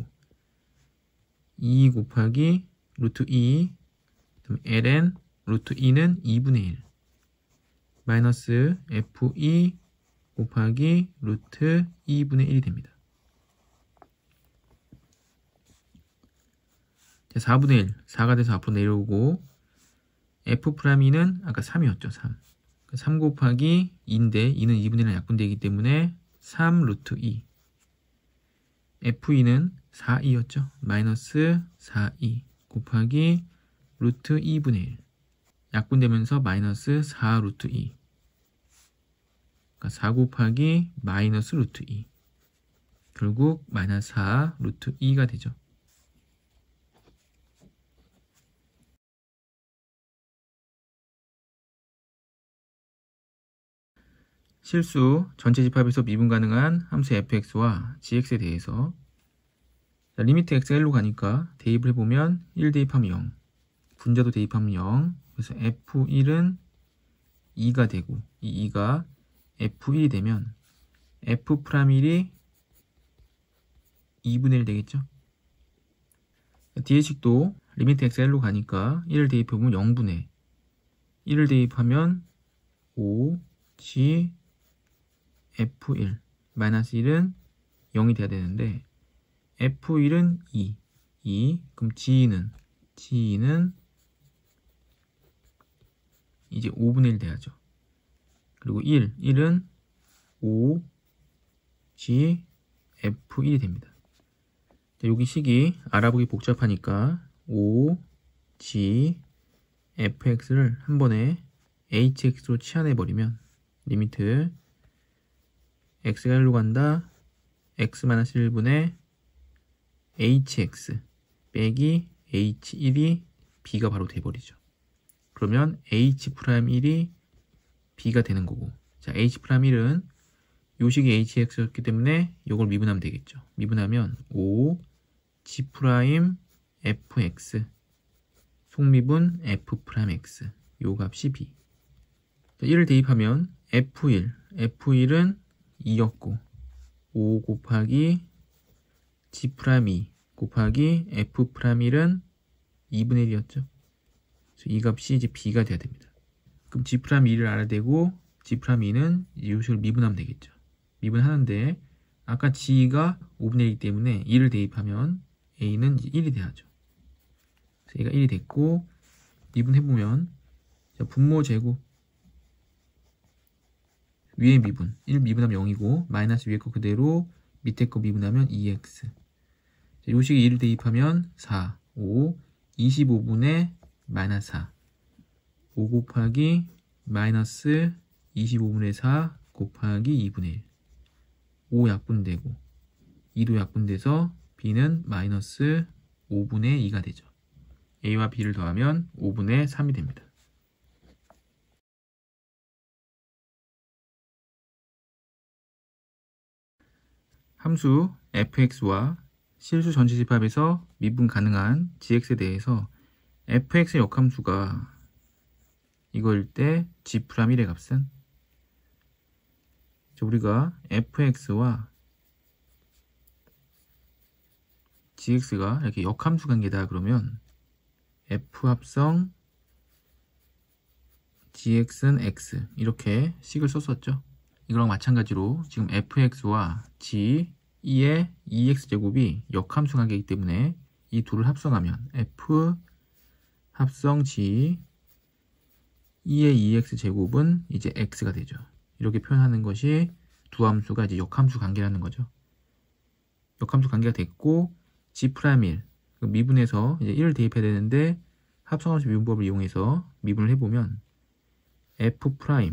이 곱하기 루트 이 ln 루트 이는 이분의 일 마이너스 에프이 곱하기 루트 이분의 일이 됩니다. 자, 사분의 일, 사가 돼서 앞으로 내려오고 F'이는 아까 삼이었죠. 삼. 삼 곱하기 이인데 이는 이분의 일이랑 약분되기 때문에 삼 루트 이. 에프이는 사 이였죠. 마이너스 사 이 곱하기 루트 이분의 일. 약분되면서 마이너스 사 루트 이. 그러니까 사 곱하기 마이너스 루트 이. 결국 마이너스 사 루트 이가 되죠. 실수 전체 집합에서 미분 가능한 함수 에프엑스와 지엑스에 대해서 자, 리미트 x가 일로 가니까 대입을 해보면 일 대입하면 영, 분자도 대입하면 영. 그래서 에프일은 이가 되고 이 이가 에프일이 되면 F'일이 이분의 일 되겠죠. 뒤의 식도 리미트 x가 일로 가니까 일을 대입해보면 영분의 일을 대입하면 오 지 에프일 마이너스 일은 영이 돼야 되는데 에프일은 이, 이. 그럼 지는 지는 이제 오분의 일 돼야죠. 그리고 일, 일은 오 지 에프일이 됩니다. 자, 여기 식이 알아보기 복잡하니까 오 지 에프엑스를 한 번에 에이치엑스로 치환해버리면 리미트 x가 일로 간다. x-일분의 hx 빼기 h일이 b가 바로 돼버리죠. 그러면 h'일이 b가 되는 거고, 자 h'일은 요 식이 hx였기 때문에 이걸 미분하면 되겠죠. 미분하면 오 g'fx 속미분 f'x 요 값이 b. 자, 일을 대입하면 에프일, 에프일은 이였고 오 곱하기 G'2 곱하기 F'일은 이분의 일이었죠. 그래서 이 값이 이제 B가 돼야 됩니다. 그럼 G'이를 알아야 되고 G'이는 이 식을 미분하면 되겠죠. 미분하는데 아까 G가 오분의 일이기 때문에 이를 대입하면 A는 이제 일이 돼야죠. 그래서 A가 일이 됐고 미분해보면 자, 분모 제곱 위에 미분, 일 미분하면 영이고 마이너스 위에 거 그대로 밑에 거 미분하면 이 엑스. 자, 요 식에 일을 대입하면 사, 오, 이십오분의 마이너스 사. 오 곱하기 마이너스 이십오분의 사 곱하기 이분의 일. 오 약분되고 이도 약분돼서 b는 마이너스 오분의 이가 되죠. a와 b를 더하면 오분의 삼이 됩니다. 함수 fx와 실수 전체 집합에서 미분 가능한 gx에 대해서 fx의 역함수가 이거일 때 G'일의 값은 우리가 fx와 gx가 이렇게 역함수 관계다 그러면 f 합성 gx는 x 이렇게 식을 썼었죠. 이거랑 마찬가지로 지금 fx와 g 이의 이엑스제곱이 역함수 관계이기 때문에 이 둘을 합성하면 f 합성 g 이의 이엑스제곱은 이제 x가 되죠. 이렇게 표현하는 것이 두 함수가 이제 역함수 관계라는 거죠. 역함수 관계가 됐고 G'일 미분해서 이제 일을 대입해야 되는데 합성함수 미분법을 이용해서 미분을 해보면 f'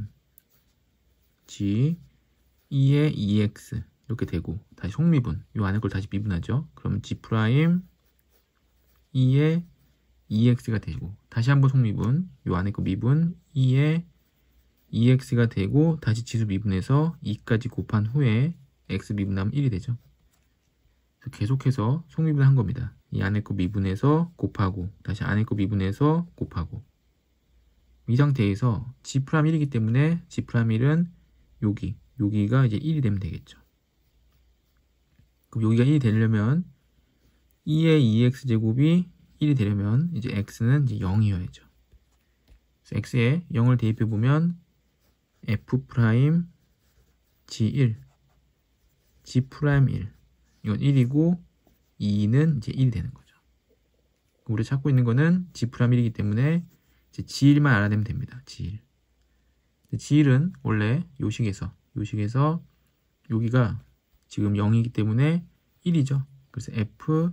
g 이의 이엑스 이렇게 되고 다시 속미분 이 안에 걸 다시 미분하죠. 그럼 G' 이의 이엑스가 되고 다시 한번 속미분 이 안에 거 미분 이의 이엑스가 되고 다시 지수 미분해서 이까지 곱한 후에 x 미분하면 일이 되죠. 그래서 계속해서 속미분을 한 겁니다. 이 안에 거 미분해서 곱하고 다시 안에 거 미분해서 곱하고 이 상태에서 G'일이기 때문에 G'일은 여기 여기가 이제 일이 되면 되겠죠. 그럼 여기가 일이 되려면 이의 이엑스제곱이 일이 되려면 이제 x는 이제 영이어야죠. 그래서 x에 영을 대입해 보면 f' g1 g'1 이건 일이고 이는 이제 일이 되는 거죠. 우리가 찾고 있는 거는 G'일이기 때문에 이제 지일만 알아내면 됩니다. 지일. 지일은 원래 요식에서 요식에서 여기가 지금 영이기 때문에 일이죠. 그래서 f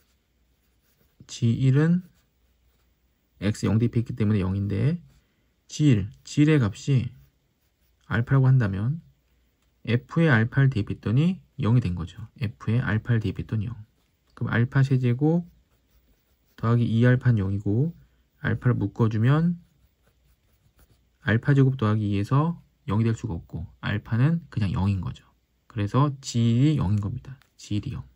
지 일은 x 영 대입했기 때문에 영인데 지 일, 지 일의 값이 알파라고 한다면 f에 알파를 대입했더니 영이 된 거죠. f에 알파를 대입했더니 영. 그럼 알파 세제곱 더하기 이 알파는 영이고 알파를 묶어주면 알파 제곱 더하기 이에서 영이 될 수가 없고 알파는 그냥 영인 거죠. 그래서 지 일이 영인 겁니다. 지 일이 영.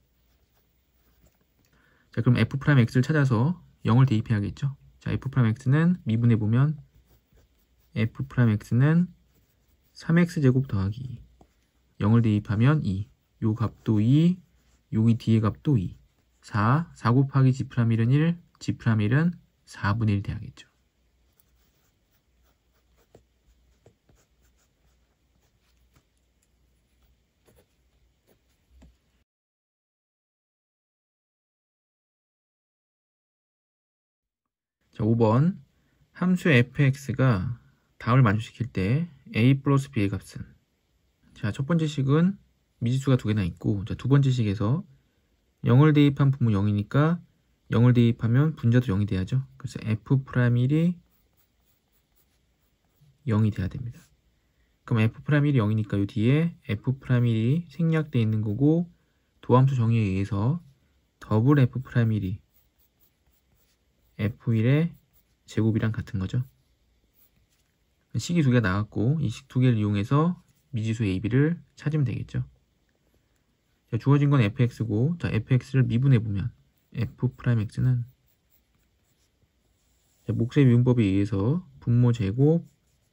자, 그럼 f'x를 찾아서 영을 대입해야겠죠. 자, f'x는 미분해 보면 f'x는 삼 엑스 제곱 더하기 이. 영을 대입하면 이. 요 값도 이, 여기 뒤에 값도 이. 사, 사 곱하기 g'일은 일, g'일은 사분의 일 돼야겠죠. 자, 오 번 함수 fx가 다음을 만족시킬 때 a 플러스 b의 값은, 자, 첫 번째 식은 미지수가 두 개나 있고, 자, 두 번째 식에서 영을 대입한 분모 영이니까 영을 대입하면 분자도 영이 돼야죠. 그래서 f'일이 영이 돼야 됩니다. 그럼 f'일이 영이니까 이 뒤에 f'일이 생략되어 있는 거고, 도함수 정의에 의해서 더블 f'일이 에프일의 제곱이랑 같은 거죠. 식이 두 개가 나왔고 이 식 두 개를 이용해서 미지수 a, b를 찾으면 되겠죠. 자, 주어진 건 fx고, 자, fx를 미분해보면 f'x는 목세 미분법에 의해서 분모 제곱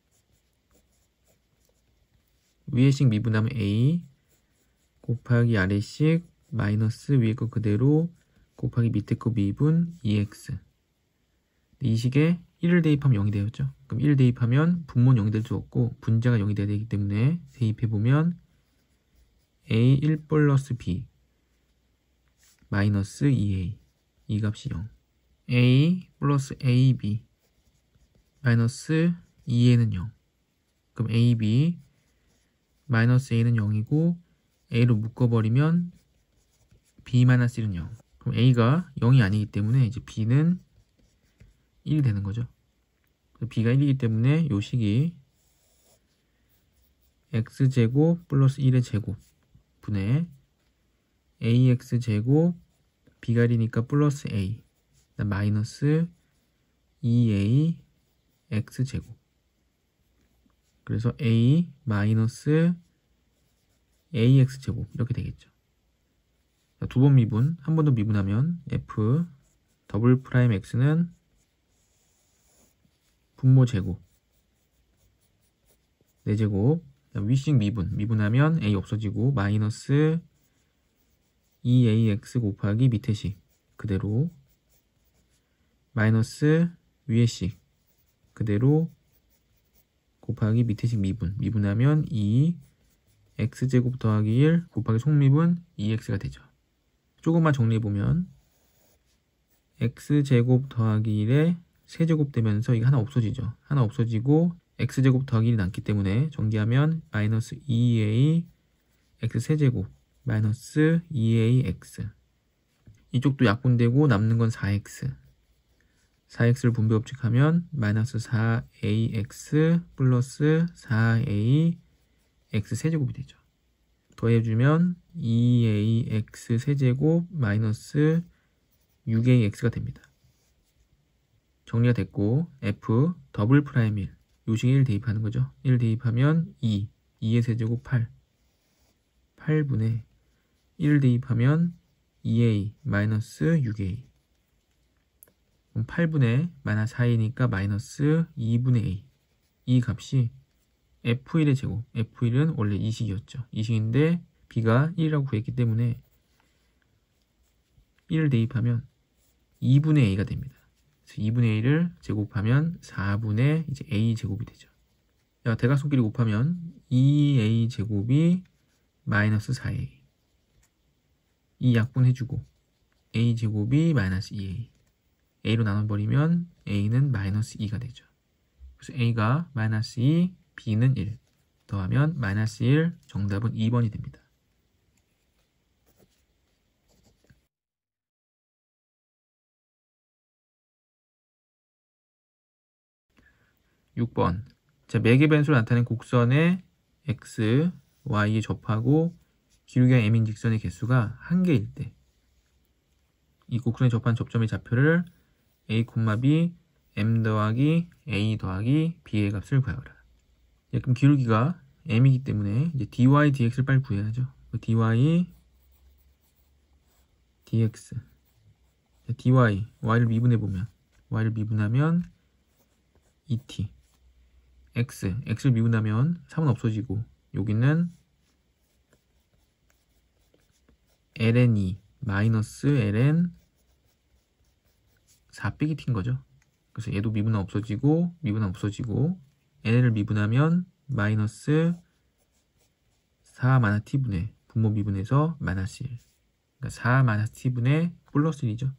위의 식 미분하면 a 곱하기 아래 식 마이너스 위에 거 그대로 곱하기 밑에 거 미분 이 엑스. 이 식에 일을 대입하면 영이 되었죠. 그럼 일 대입하면 분모는 영이 될 수 없고 분자가 영이 돼야 되기 때문에 대입해보면 a 일 플러스 b 마이너스 이 에이, 이 값이 영. a 플러스 에이비 마이너스 이 에이는 영. 그럼 에이비 마이너스 a는 영이고 a로 묶어버리면 b 마이너스 일은 영. 그럼 a가 영이 아니기 때문에 이제 b는 일이 되는 거죠. b가 일이기 때문에 요 식이 x제곱 플러스 일의 제곱 분의 ax제곱 b가 일이니까 플러스 a 마이너스 이 에이 x제곱. 그래서 a 마이너스 ax제곱 이렇게 되겠죠. 두 번 미분, 한 번 더 미분하면 f 더블 프라임 x는 분모 제곱 네 제곱 위식 미분, 미분하면 a 없어지고 마이너스 이 에이 엑스 곱하기 밑에 식 그대로 마이너스 위에 식 그대로 곱하기 밑에 식 미분, 미분하면 이 x제곱 더하기 일 곱하기 속미분 이 엑스가 되죠. 조금만 정리해보면 x제곱 더하기 일에 세제곱 되면서 이거 하나 없어지죠. 하나 없어지고 x제곱 더하기 일이 남기 때문에 정리하면 마이너스 이 에이 x 세제곱 마이너스 이 에이 엑스. 이쪽도 약분되고 남는 건 사 엑스. 사 엑스를 분배법칙하면 마이너스 사 에이 엑스 플러스 사 에이 엑스 세제곱이 되죠. 더해주면 이 에이 엑스 세제곱 마이너스 육 에이 엑스가 됩니다. 정리가 됐고 f 더블 프라임 일 요식에 일 대입하는 거죠. 일 대입하면 이, 이의 세제곱 팔, 팔분의 일 대입하면 이 에이 마이너스 육 에이. 그럼 팔분의 마이너스 사 에이니까 마이너스 이분의 a. 이 값이 에프일의 제곱, 에프일은 원래 이 식이었죠. 이 식인데 b가 일이라고 구했기 때문에 일을 대입하면 이분의 a가 됩니다. 그래서 이분의 a를 제곱하면 사분의 이제 a 제곱이 되죠. 자, 대각선끼리 곱하면 이 에이 제곱이 마이너스 사 에이. 이 약분해주고 a 제곱이 마이너스 이 에이. a로 나눠버리면 a는 마이너스 이가 되죠. 그래서 a가 마이너스 이, b는 일. 더하면 마이너스 일, 정답은 이 번이 됩니다. 육 번. 자, 매개 변수로 나타낸 곡선의 x, y에 접하고 기울기가 m인 직선의 개수가 한 개일 때 이 곡선에 접한 접점의 좌표를 a, b, m 더하기 a 더하기 b의 값을 구하라. 예, 그럼 기울기가 m이기 때문에 이제 dy, dx를 빨리 구해야죠. dy, dx. 자, dy, y를 미분해보면 y를 미분하면 이 티. x, x를 미분하면 삼은 없어지고 여기는 ln이 마이너스 ln 사 빼기 t인 거죠. 그래서 얘도 미분하면 없어지고 미분하면 없어지고 ln을 미분하면 마이너스 사 마이너스 t분의 분모 미분해서 마이너스 일. 그러니까 사 마이너스 t분의 플러스 일이죠.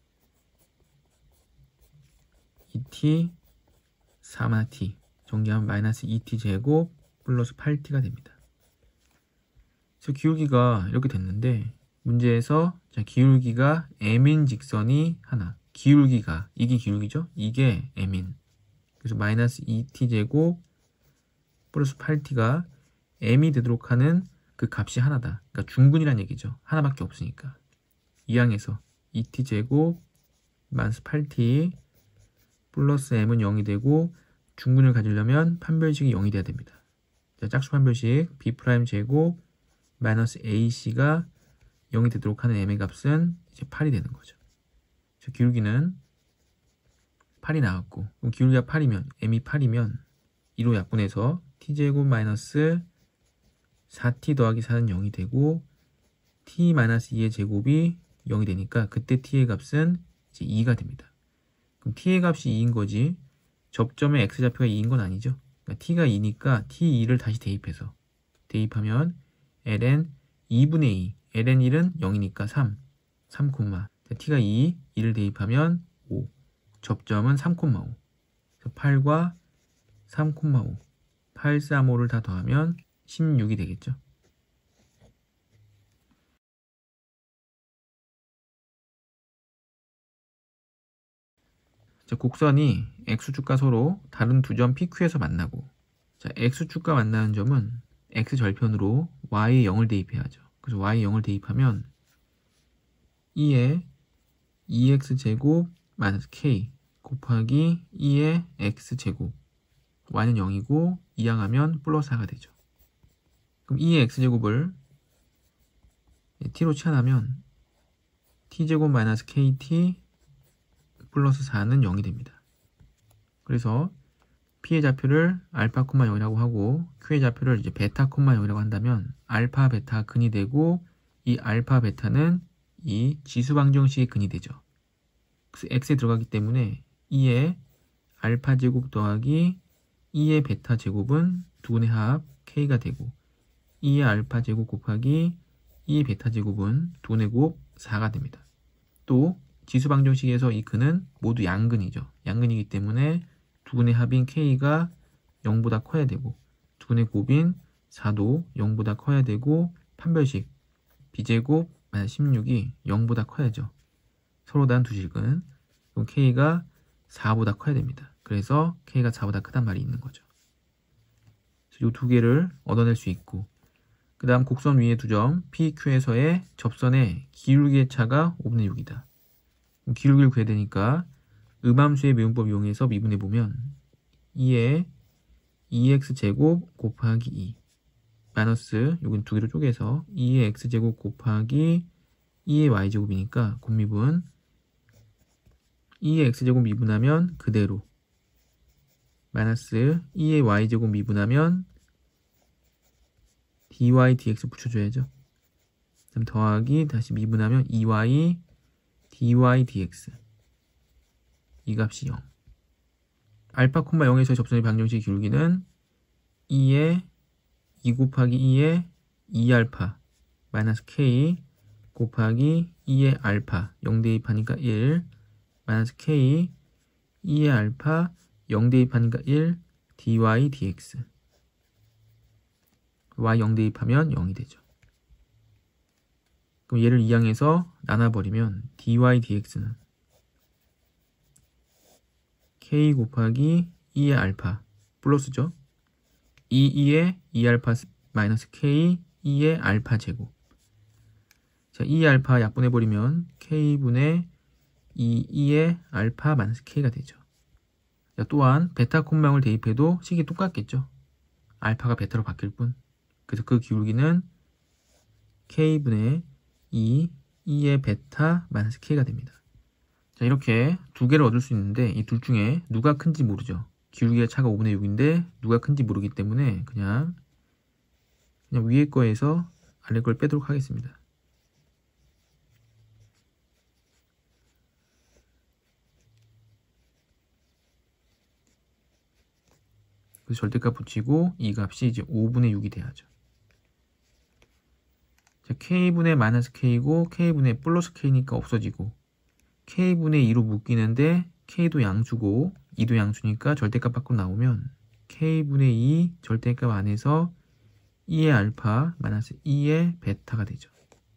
이 티 사 마이너스 t 정리하면 마이너스 이 티 제곱 플러스 팔 티가 됩니다. 그래서 기울기가 이렇게 됐는데 문제에서 자, 기울기가 m인 직선이 하나. 기울기가 이게 기울기죠. 이게 m인. 그래서 마이너스 이 티 제곱 플러스 팔 티가 m이 되도록 하는 그 값이 하나다. 그러니까 중근이란 얘기죠. 하나밖에 없으니까. 이 항에서 이 티 제곱 마이너스 팔 티 플러스 m은 영이 되고 중근을 가지려면 판별식이 영이 돼야 됩니다. 자, 짝수 판별식 b' 제곱 마이너스 에이씨가 영이 되도록 하는 m의 값은 이제 팔이 되는 거죠. 자, 기울기는 팔이 나왔고 그럼 기울기가 팔이면 m이 팔이면 이로 약분해서 t제곱 마이너스 사 티 더하기 사는 영이 되고 t 마이너스 이의 제곱이 영이 되니까 그때 t의 값은 이제 이가 됩니다. 그럼 t의 값이 이인 거지 접점의 x좌표가 이인 건 아니죠. 그러니까 t가 이니까 티 이를 다시 대입해서 대입하면 ln 이분의 이 ln 일은 영이니까 삼, 삼, t가 이, 이를 대입하면 오, 접점은 삼, 오. 팔과 삼, 오, 팔, 삼, 오를 다 더하면 십육이 되겠죠. 자, 곡선이 x축과 서로 다른 두 점 피큐에서 만나고 자, x축과 만나는 점은 x절편으로 y에 영을 대입해야죠. 그래서 y에 영을 대입하면 이에 이 엑스 제곱 마이너스 k 곱하기 이의 x제곱 y는 영이고 이항하면 플러스 사가 되죠. 그럼 이의 x제곱을 t로 치환하면 t제곱 마이너스 kt 플러스 사는 영이 됩니다. 그래서 p의 좌표를 알파, 영이라고 하고 q의 좌표를 이제 베타, 영이라고 한다면 알파, 베타 근이 되고 이 알파, 베타는 이 지수방정식의 근이 되죠. 그래서 x에 들어가기 때문에 이의 알파 제곱 더하기 이의 베타 제곱은 두분의 합 k가 되고 이의 알파 제곱 곱하기 이의 베타 제곱은 두분의 곱 사가 됩니다. 또 지수방정식에서 이 근은 모두 양근이죠. 양근이기 때문에 두분의 합인 k가 영보다 커야 되고 두분의 곱인 사도 영보다 커야 되고 판별식 b제곱 마이너스 십육이 영보다 커야죠. 서로 다른 두 실근 그럼 k가 사보다 커야 됩니다. 그래서 k가 사보다 크단 말이 있는 거죠. 이 두 개를 얻어낼 수 있고 그 다음 곡선 위의 두 점 피큐에서의 접선의 기울기의 차가 오분의 육이다. 기울기를 구해야 되니까 음함수의 미분법 이용해서 미분해보면 이에 이 엑스 제곱 곱하기 이 마이너스 여긴 두 개로 쪼개서 이의 x제곱 곱하기 이의 y제곱이니까 곱미분 이의 x제곱 미분하면 그대로 마이너스 이의 y제곱 미분하면 dy, dx 붙여줘야죠. 그다음 더하기 다시 미분하면 이 와이 dy, dx 이 값이 영. 알파, 영에서의 접선의 방정식 기울기는 이의 이 곱하기 이의 이 알파 마이너스 k 곱하기 이의 알파 영 대입하니까 일 마이너스 k 이의 알파 영 대입하니까 일 dy, dx y 영 대입하면 영이 되죠. 그럼 얘를 이항해서 나눠버리면 dy dx는 k 곱하기 이의 알파 플러스죠. 이, 이의 이 알파 마이너스 k 이의 알파 제곱. 자, 이 알파 약분해버리면 k분의 이, 이의 알파 마이너스 k가 되죠. 자, 또한 베타 콤마을 대입해도 식이 똑같겠죠. 알파가 베타로 바뀔 뿐. 그래서 그 기울기는 k분의 이, 이의 베타 마이너스 k가 됩니다. 자, 이렇게 두 개를 얻을 수 있는데 이 둘 중에 누가 큰지 모르죠. 기울기의 차가 오분의 육인데 누가 큰지 모르기 때문에 그냥 그냥 위에 거에서 아래 걸 빼도록 하겠습니다. 그래서 절대값 붙이고 이 값이 이제 오분의 육이 돼야죠. 자, k분의 마이너스 k고 k분의 플러스 k니까 없어지고 k분의 이로 묶이는데 k도 양수고 이도 양수니까 절대값 밖으로 나오면 k분의 이 절대값 안에서 이의 알파 마이너스 이의 베타가 되죠.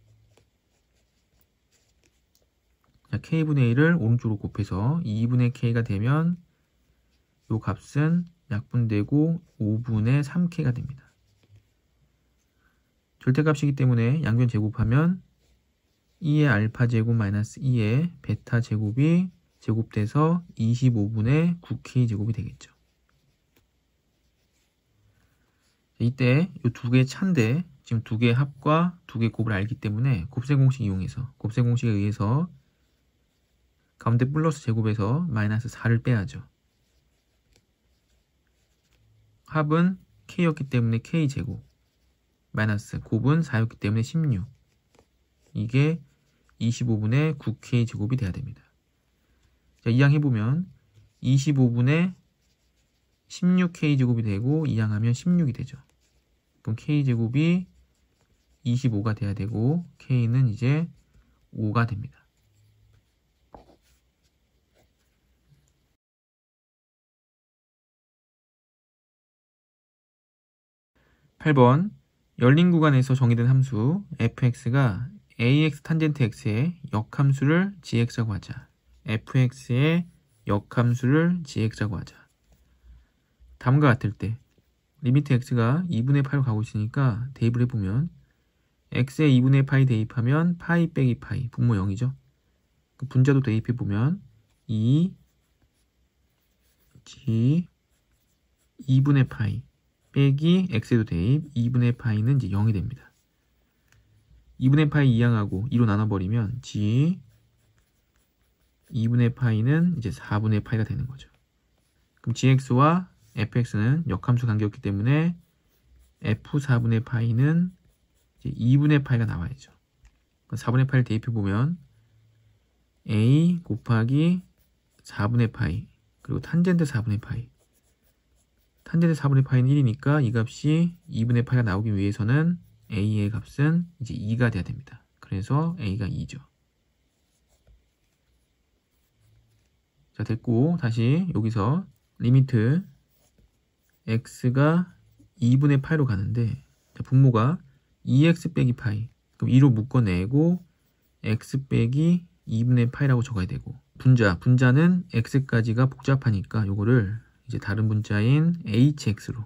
자, k분의 일을 오른쪽으로 곱해서 이분의 k가 되면 요 값은 약분되고 오분의 삼 k가 됩니다. 절대값이기 때문에 양변 제곱하면 이의 알파 제곱 마이너스 이의 베타 제곱이 제곱돼서 이십오분의 구 케이 제곱이 되겠죠. 이때 이 두 개의 차인데 지금 두 개의 합과 두 개의 곱을 알기 때문에 곱셈 공식 이용해서 곱셈 공식에 의해서 가운데 플러스 제곱에서 마이너스 사를 빼야죠. 합은 k였기 때문에 k 제곱 마이너스 곱은 사였기 때문에 십육. 이게 이십오분의 구 케이 제곱이 돼야 됩니다. 자, 이항해보면 이십오분의 십육 케이 제곱이 되고 이항하면 십육이 되죠. 그럼 k 제곱이 이십오가 돼야 되고 k는 이제 오가 됩니다. 팔 번 열린 구간에서 정의된 함수 fx가 ax 탄젠트 x의 역함수를 gx라고 하자. fx의 역함수를 gx라고 하자. 다음과 같을 때 리미트 x가 이분의 파이로 가고 있으니까 대입을 해보면 x에 이분의 파이 대입하면 파이 빼기 파이 분모 영이죠. 그 분자도 대입해보면 이 g 이분의 파이 빼기 x에도 대입 이분의 파이는 이제 영이 됩니다. 이분의 파이 이항하고 이로 나눠버리면 g 이분의 파이는 이제 사분의 파이가 되는 거죠. 그럼 gx와 fx는 역함수 관계였기 때문에 f 사분의 파이는 이제 이분의 파이가 나와야죠. 사분의 파이를 대입해보면 a 곱하기 사분의 파이 그리고 탄젠트 사분의 파이 탄젠트 사분의 파이는 일이니까 이 값이 이분의 파이가 나오기 위해서는 a의 값은 이제 이가 돼야 됩니다. 그래서 a가 이죠. 자, 됐고 다시 여기서 리미트 x가 이분의 파이로 가는데 자, 분모가 이 엑스 빼기 파이 그럼 이로 묶어내고 x 빼기 이분의 파이라고 적어야 되고 분자, 분자는 x까지가 복잡하니까 요거를 이제 다른 분자인 hx로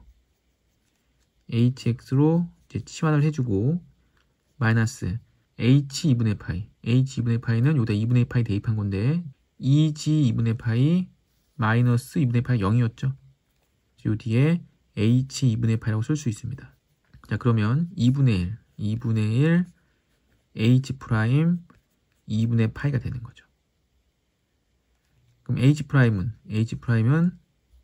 hx로 이제 치환을 해주고 마이너스 h 이분의 파이 h 이분의 파이는 여기다 이분의 파이 대입한 건데 이 지 이분의 파이 마이너스 이분의 파이 영이었죠. 요 뒤에 h 이분의 파이라고 쓸 수 있습니다. 자, 그러면 이분의 일 이분의 일 h 프라임 이분의 파이가 되는 거죠. 그럼 h 프라임은 h 프라임은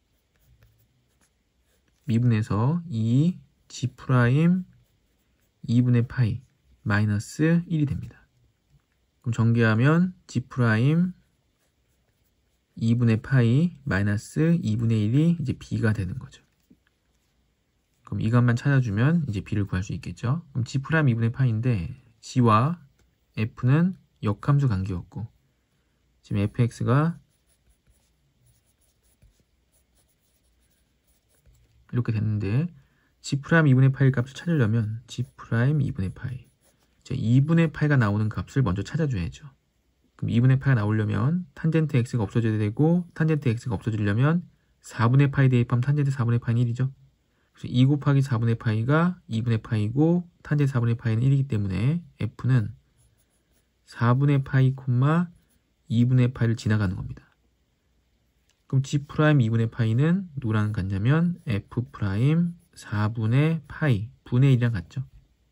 미분에서 이 g 프라임 이분의 파이 마이너스 일이 됩니다. 그럼 전개하면 g 프라임 이분의 파이 마이너스 이분의 일이 이제 b가 되는 거죠. 그럼 이 값만 찾아주면 이제 b를 구할 수 있겠죠. 그럼 g 프라임 이분의 파이인데 g와 f는 역함수 관계였고 지금 fx가 이렇게 됐는데 G 프라임 이분의 파이 값을 찾으려면 G 프라임 이분의 파이, 자, 이분의 파이가 나오는 값을 먼저 찾아줘야죠. 그럼 이분의 파이가 나오려면 탄젠트 x가 없어져야 되고, 탄젠트 x가 없어지려면 사분의 파이 대입하면 탄젠트 사분의 파이는 일이죠. 그래서 이 곱하기 사분의 파이가 이분의 파이고, 탄젠트 사분의 파이는 일이기 때문에 f는 사분의 파이, 이분의 파이를 지나가는 겁니다. 그럼 G 프라임 이분의 파이는 누구랑 같냐면 F 프라임 사분의 파이 분의 일이랑 같죠.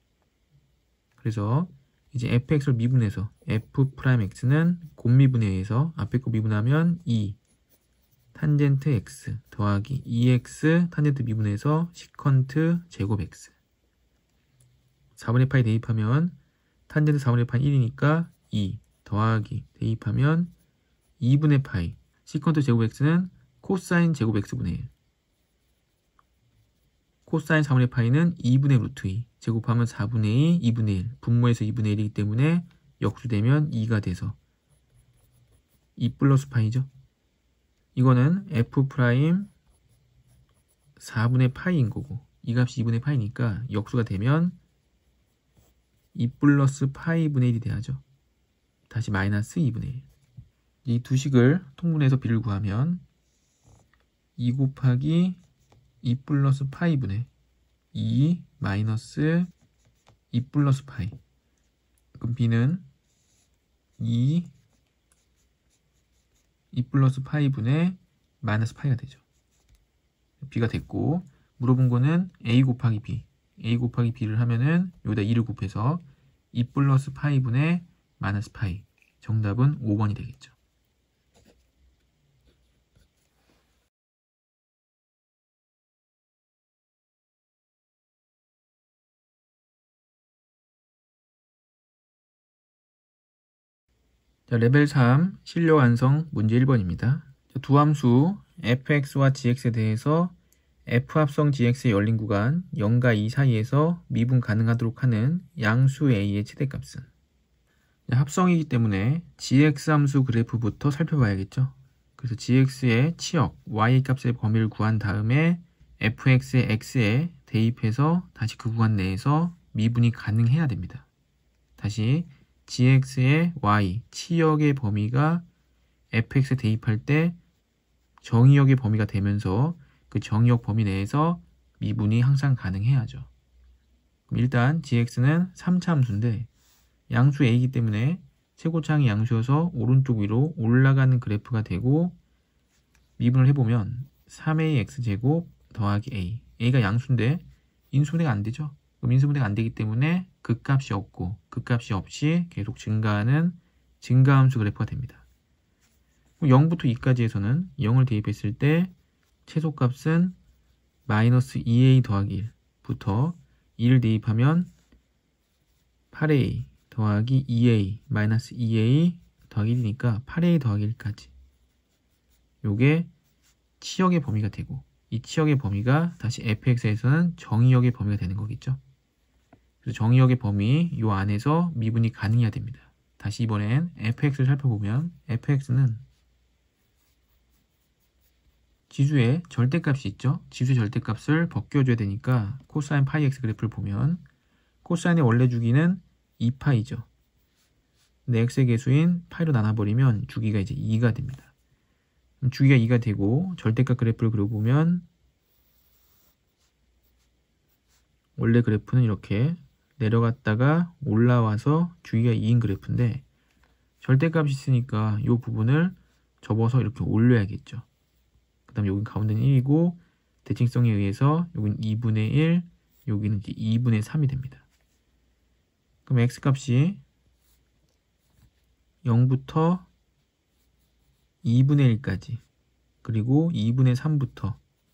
그래서 이제 fx를 미분해서 f 프라임 x는 곱미분에 의해서 앞에 거 미분하면 이 탄젠트 x 더하기 이 엑스 탄젠트 미분해서 시컨트 제곱 x, 사분의 파이 대입하면 탄젠트 사분의 파이 일이니까 이 더하기 대입하면 이분의 파이, 시컨트 제곱 x는 코사인 제곱 x분의 일, 코사인 사분의 파이는 이분의 루트 이, 제곱하면 사분의 이, 이분의 일, 분모에서 이분의 일이기 때문에 역수되면 이가 돼서 이 플러스 파이죠. 이거는 f 프라임 사분의 파이인 거고, 이 값이 이분의 파이니까 역수가 되면 이 플러스 파이분의 일이 돼야죠. 다시 마이너스 이분의 일. 이 두 식을 통분해서 비를 구하면 이 곱하기 이 플러스 파이분의 이 마이너스 이 플러스 파이. 그럼 b는 이, 이 플러스 파이분의 마이너스 파이가 되죠. b가 됐고, 물어본 거는 a 곱하기 b. a 곱하기 b를 하면은 여기다 이를 곱해서 이 플러스 파이분의 마이너스 파이. 정답은 오 번이 되겠죠. 자, 레벨 삼 실력 완성 문제 일 번입니다. 두 함수 fx와 gx에 대해서 f합성 gx의 열린 구간 영과 이 사이에서 미분 가능하도록 하는 양수 a의 최대값은, 합성이기 때문에 gx 함수 그래프부터 살펴봐야겠죠. 그래서 gx의 치역 y 값의 범위를 구한 다음에 fx의 x에 대입해서 다시 그 구간 내에서 미분이 가능해야 됩니다. 다시 gx의 y 치역의 범위가 fx에 대입할 때 정의역의 범위가 되면서 그 정의역 범위 내에서 미분이 항상 가능해야죠. 그럼 일단 gx는 삼 차 함수인데 양수 a이기 때문에 최고차항이 양수여서 오른쪽 위로 올라가는 그래프가 되고, 미분을 해보면 삼 에이 엑스제곱 더하기 a, a가 양수인데 인수분해가 안 되죠. 그럼 인수분해가 안 되기 때문에 극값이 없고 극값이 없이 계속 증가하는 증가함수 그래프가 됩니다. 영부터 이까지에서는 영을 대입했을 때 최소값은 마이너스 이 에이 더하기 일부터 이를 대입하면 팔 에이 더하기 이 에이 마이너스 이 에이 더하기 일이니까 팔 에이 더하기 일까지. 요게 치역의 범위가 되고, 이 치역의 범위가 다시 fx에서는 정의역의 범위가 되는 거겠죠. 그래서 정의역의 범위 요 안에서 미분이 가능해야 됩니다. 다시 이번엔 fx를 살펴보면 fx는 지수의 절대값이 있죠. 지수의 절대값을 벗겨줘야 되니까 코사인 파이 x 그래프를 보면 코사인의 원래 주기는 이 파이죠. 근데 x의 개수인 파이로 나눠버리면 주기가 이제 이가 됩니다. 그럼 주기가 이가 되고 절대값 그래프를 그려보면 원래 그래프는 이렇게 내려갔다가 올라와서 주기가 이인 그래프인데, 절대값이 있으니까 이 부분을 접어서 이렇게 올려야겠죠. 그 다음에 여긴 가운데는 일이고 대칭성에 의해서 여긴 이분의 일, 여기는 이제 이분의 삼이 됩니다. 그럼 x값이 영부터 이분의 일까지, 그리고 이분의 삼부터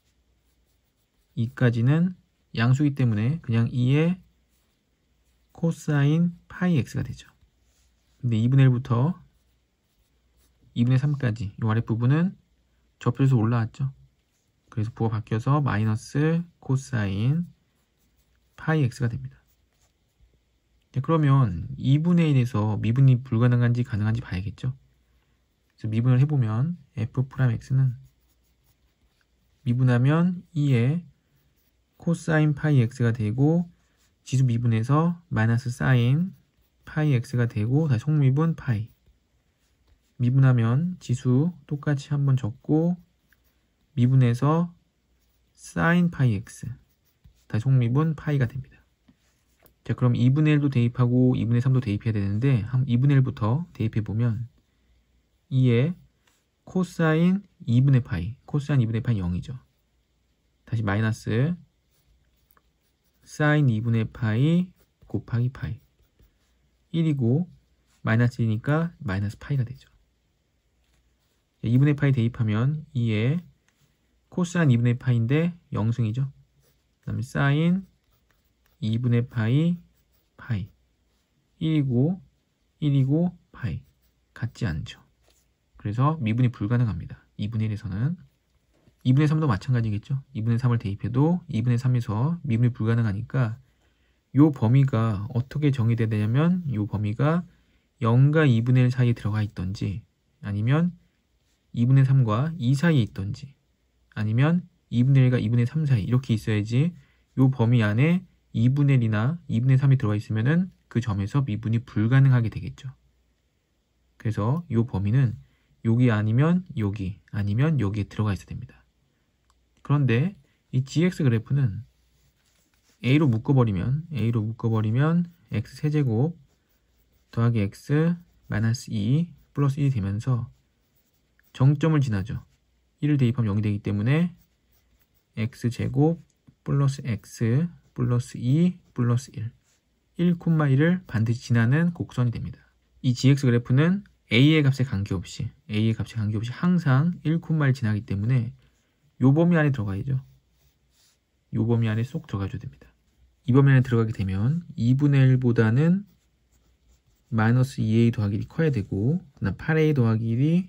이까지는 양수이기 때문에 그냥 이의 코사인 파이 x가 되죠. 근데 이분의 일부터 이분의 삼까지 이 아랫부분은 접혀서 올라왔죠. 그래서 부호가 바뀌어서 마이너스 코사인 파이 x가 됩니다. 그러면 이분의 일에서 미분이 불가능한지 가능한지 봐야겠죠. 그래서 미분을 해보면 f 프라임 x는 미분하면 이의 코사인 파이 x가 되고 지수 미분해서 마이너스 사인 파이 x가 되고 다시 속미분 파이. 미분하면 지수 똑같이 한번 적고 미분해서 사인 파이 x 다시 속미분 파이가 됩니다. 자, 그럼 이분의 일도 대입하고 이분의 삼도 대입해야 되는데 한 이분의 일부터 대입해보면 이에 코사인 이분의 파이, 코사인 이분의 파이 영이죠. 다시 마이너스 사인 이분의 파이 곱하기 파이 일이고 마이너스 일이니까 마이너스 파이가 되죠. 이분의 파이 대입하면 이에 코사인 이분의 파이인데 영승이죠. 그 다음에 사인 이분의 파이 파이 일이고 일이고 파이 같지 않죠. 그래서 미분이 불가능합니다. 이분의 일에서는 이분의 삼도 마찬가지겠죠. 이분의 삼을 대입해도 이분의 삼에서 미분이 불가능하니까 이 범위가 어떻게 정의돼야 되냐면 이 범위가 영과 이분의 일 사이에 들어가 있던지 아니면 이분의 삼과 이 사이에 있던지 아니면 이분의 일과 이분의 삼 사이 이렇게 있어야지 이 범위 안에 이분의 일이나 이분의 삼이 들어가 있으면은 그 점에서 미분이 불가능하게 되겠죠. 그래서 이 범위는 여기 아니면 여기 아니면 여기에 들어가 있어야 됩니다. 그런데 이 지엑스 그래프는 a로 묶어버리면 a로 묶어버리면 x 세제곱 더하기 x 마이너스 이 플러스 일이 되면서 정점을 지나죠. 일을 대입하면 영이 되기 때문에 x제곱 플러스 x 플러스 이 플러스 일 일, 일을 반드시 지나는 곡선이 됩니다. 이 지엑스 그래프는 a의 값에 관계없이 a의 값에 관계없이 항상 일, 일을 지나기 때문에 요 범위 안에 들어가야죠. 요 범위 안에 쏙 들어가줘야 됩니다. 이 범위 안에 들어가게 되면 이분의 일보다는 마이너스 이 에이 더하기 일이 커야 되고 그다음 팔 에이 더하기 일이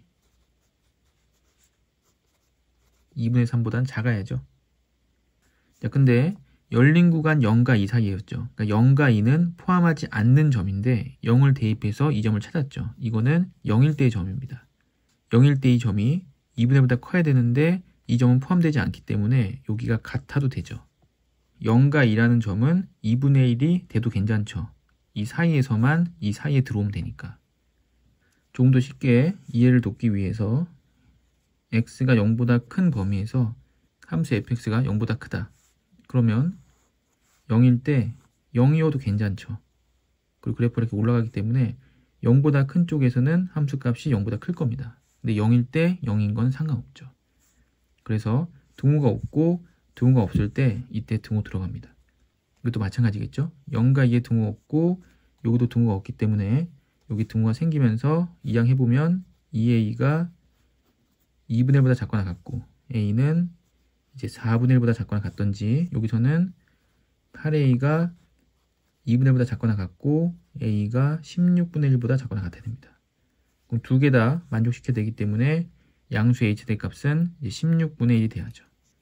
이분의 삼보다는 작아야죠. 자, 근데 열린 구간 영과 이 사이였죠. 그러니까 영과 이는 포함하지 않는 점인데 영을 대입해서 이 점을 찾았죠. 이거는 영일 때의 점입니다. 영일 때의 점이 이분의 일보다 커야 되는데 이 점은 포함되지 않기 때문에 여기가 같아도 되죠. 영과 이라는 점은 이분의 일이 돼도 괜찮죠. 이 사이에서만 이 사이에 들어오면 되니까. 조금 더 쉽게 이해를 돕기 위해서 x가 영보다 큰 범위에서 함수 fx가 영보다 크다. 그러면 영일 때 영이어도 괜찮죠. 그리고 그래프가 이렇게 올라가기 때문에 영보다 큰 쪽에서는 함수값이 영보다 클 겁니다. 근데 영일 때 영인 건 상관없죠. 그래서 등호가 없고 등호가 없을 때 이때 등호 들어갑니다. 이것도 마찬가지겠죠. 영과 이에 등호 없고 여기도 등호가 없기 때문에 여기 등호가 생기면서 이항해보면 이 에이가 이분의 일보다 작거나 같고 a는 이제 사분의 일보다 작거나 같던지 여기서는 팔 에이가 이분의 일보다 작거나 같고 a가 십육분의 일보다 작거나 같아야 됩니다. 그럼 두 개 다 만족시켜야 되기 때문에 양수의 h대 값은 이제 십육분의 일이 돼야죠.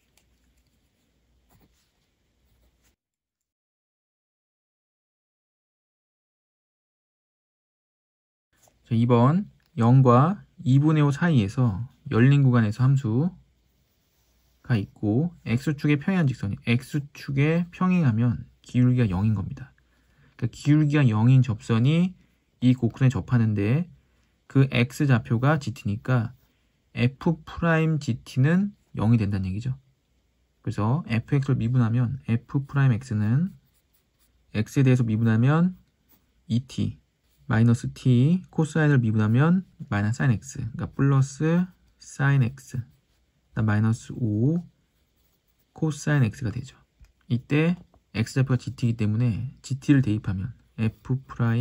자, 이 번 영과 이분의 오 사이에서 열린 구간에서 함수가 있고 x축에 평행한 직선이 x축에 평행하면 기울기가 영인 겁니다. 그러니까 기울기가 영인 접선이 이 곡선에 접하는데 그 x좌표가 지티니까 f'gt는 영이 된다는 얘기죠. 그래서 fx를 미분하면 f'x는 x에 대해서 미분하면 et 마이너스 t 코사인을 미분하면 마이너스 사인 x 그러니까 플러스 사인 x 마이너스 오 코사인 x가 되죠. 이때 x좌표가 gt이기 때문에 gt를 대입하면 f'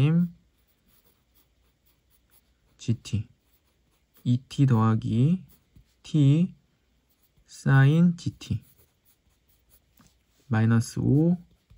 gt et 더하기 t 사인 gt 마이너스 오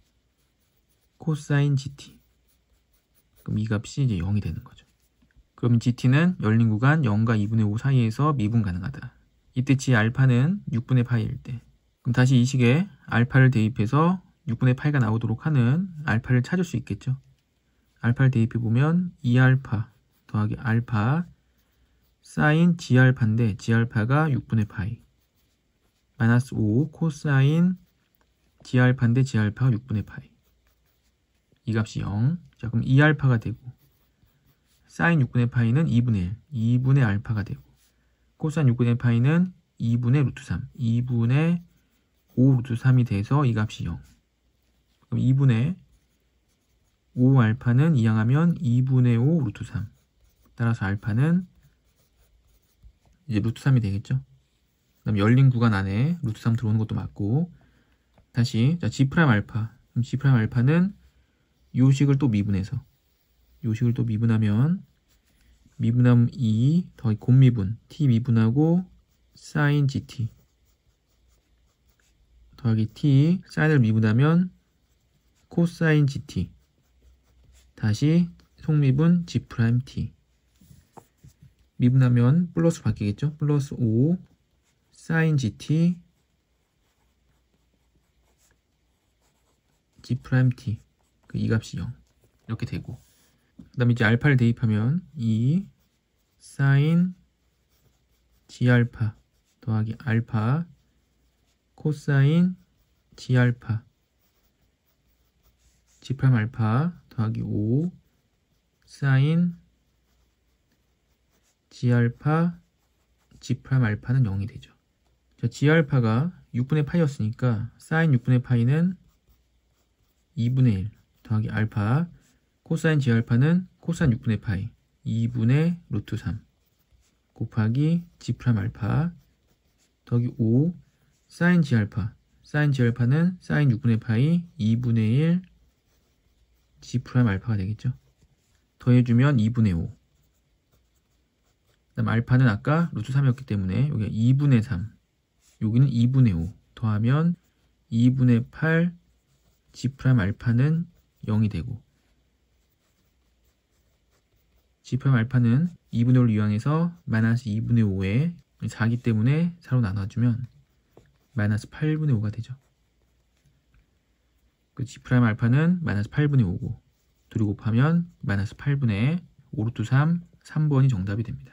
코사인 gt 그럼 이 값이 이제 영이 되는 거죠. 그럼 gt는 열린 구간 영과 이분의 오 사이에서 미분 가능하다. 이때 지 알파는 육분의 파이일 때. 그럼 다시 이 식에 알파를 대입해서 육분의 파이가 나오도록 하는 알파를 찾을 수 있겠죠. 알파를 대입해보면 이 알파 더하기 알파 사인 G알파인데 G알파가 육분의 파이 마이너스 오 코사인 D알파인데 G알파가 육분의 파이. 이 값이 영. 자, 그럼 이알파가 되고 사인 육분의 파이는 이분의 일. 이분의 알파가 되고 코사인 육분의 파이는 이분의 루트 삼. 이분의 오 루트 삼이 돼서 이 값이 영. 그럼 이분의 오 알파는 이항하면 이분의 오 루트 삼. 따라서 알파는 이제 루트 삼이 되겠죠. 그 다음 열린 구간 안에 루트 삼 들어오는 것도 맞고. 다시 자 G' 알파. 그럼 G' 알파는 요 식을 또 미분해서 요 식을 또 미분하면 미분하면 이 더하기 곱미분 t 미분하고 사인 gt 더하기 t 사인을 미분하면 코사인 gt 다시 속미분 G't 미분하면 플러스 바뀌겠죠. 플러스 오 사인 gt G't 그 이 값이 영 이렇게 되고 그 다음에 이제 알파를 대입하면 이 사인 G알파 더하기 알파 코사인 G알파 G' 알파 더하기 오 사인 G알파 G' 알파는 영이 되죠. 자, G알파가 육분의 파이였으니까 사인 육분의 파이는 이분의 일 더하기 알파 코사인 G알파는 코사인 육분의 파이 이분의 루트 삼 곱하기 G' 알파 더하기 오 사인 G알파 사인 G알파는 사인 육분의 파이 이분의 일 G' 알파가 되겠죠. 더해주면 이분의 오. 그 다음 알파는 아까 루트 삼이었기 때문에 여기가 이분의 삼 여기는 이분의 오 더하면 이분의 팔 G' 알파는 영이 되고 G' 알파는 이분의 오를 이항해서 마이너스 이분의 오에 사기 때문에 사로 나눠주면 마이너스 팔분의 오가 되죠. 그 G' 알파는 마이너스 팔분의 오고 둘이 곱하면 마이너스 팔분의 오 루트 삼 삼 번이 정답이 됩니다.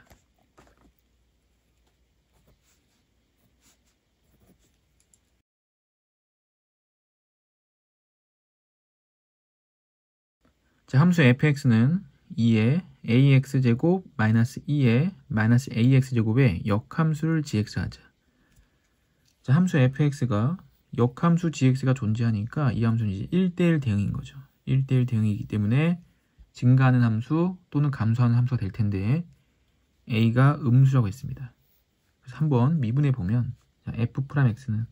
자, 함수 fx는 이에 ax제곱 마이너스 이에 마이너스 ax제곱의 역함수를 gx하자. 자, 함수 fx가 역함수 gx가 존재하니까 이 함수는 이제 일 대 일 대응인 거죠. 일 대 일 대응이기 때문에 증가하는 함수 또는 감소하는 함수가 될 텐데 a가 음수라고 했습니다. 그래서 한번 미분해 보면 자, f'x는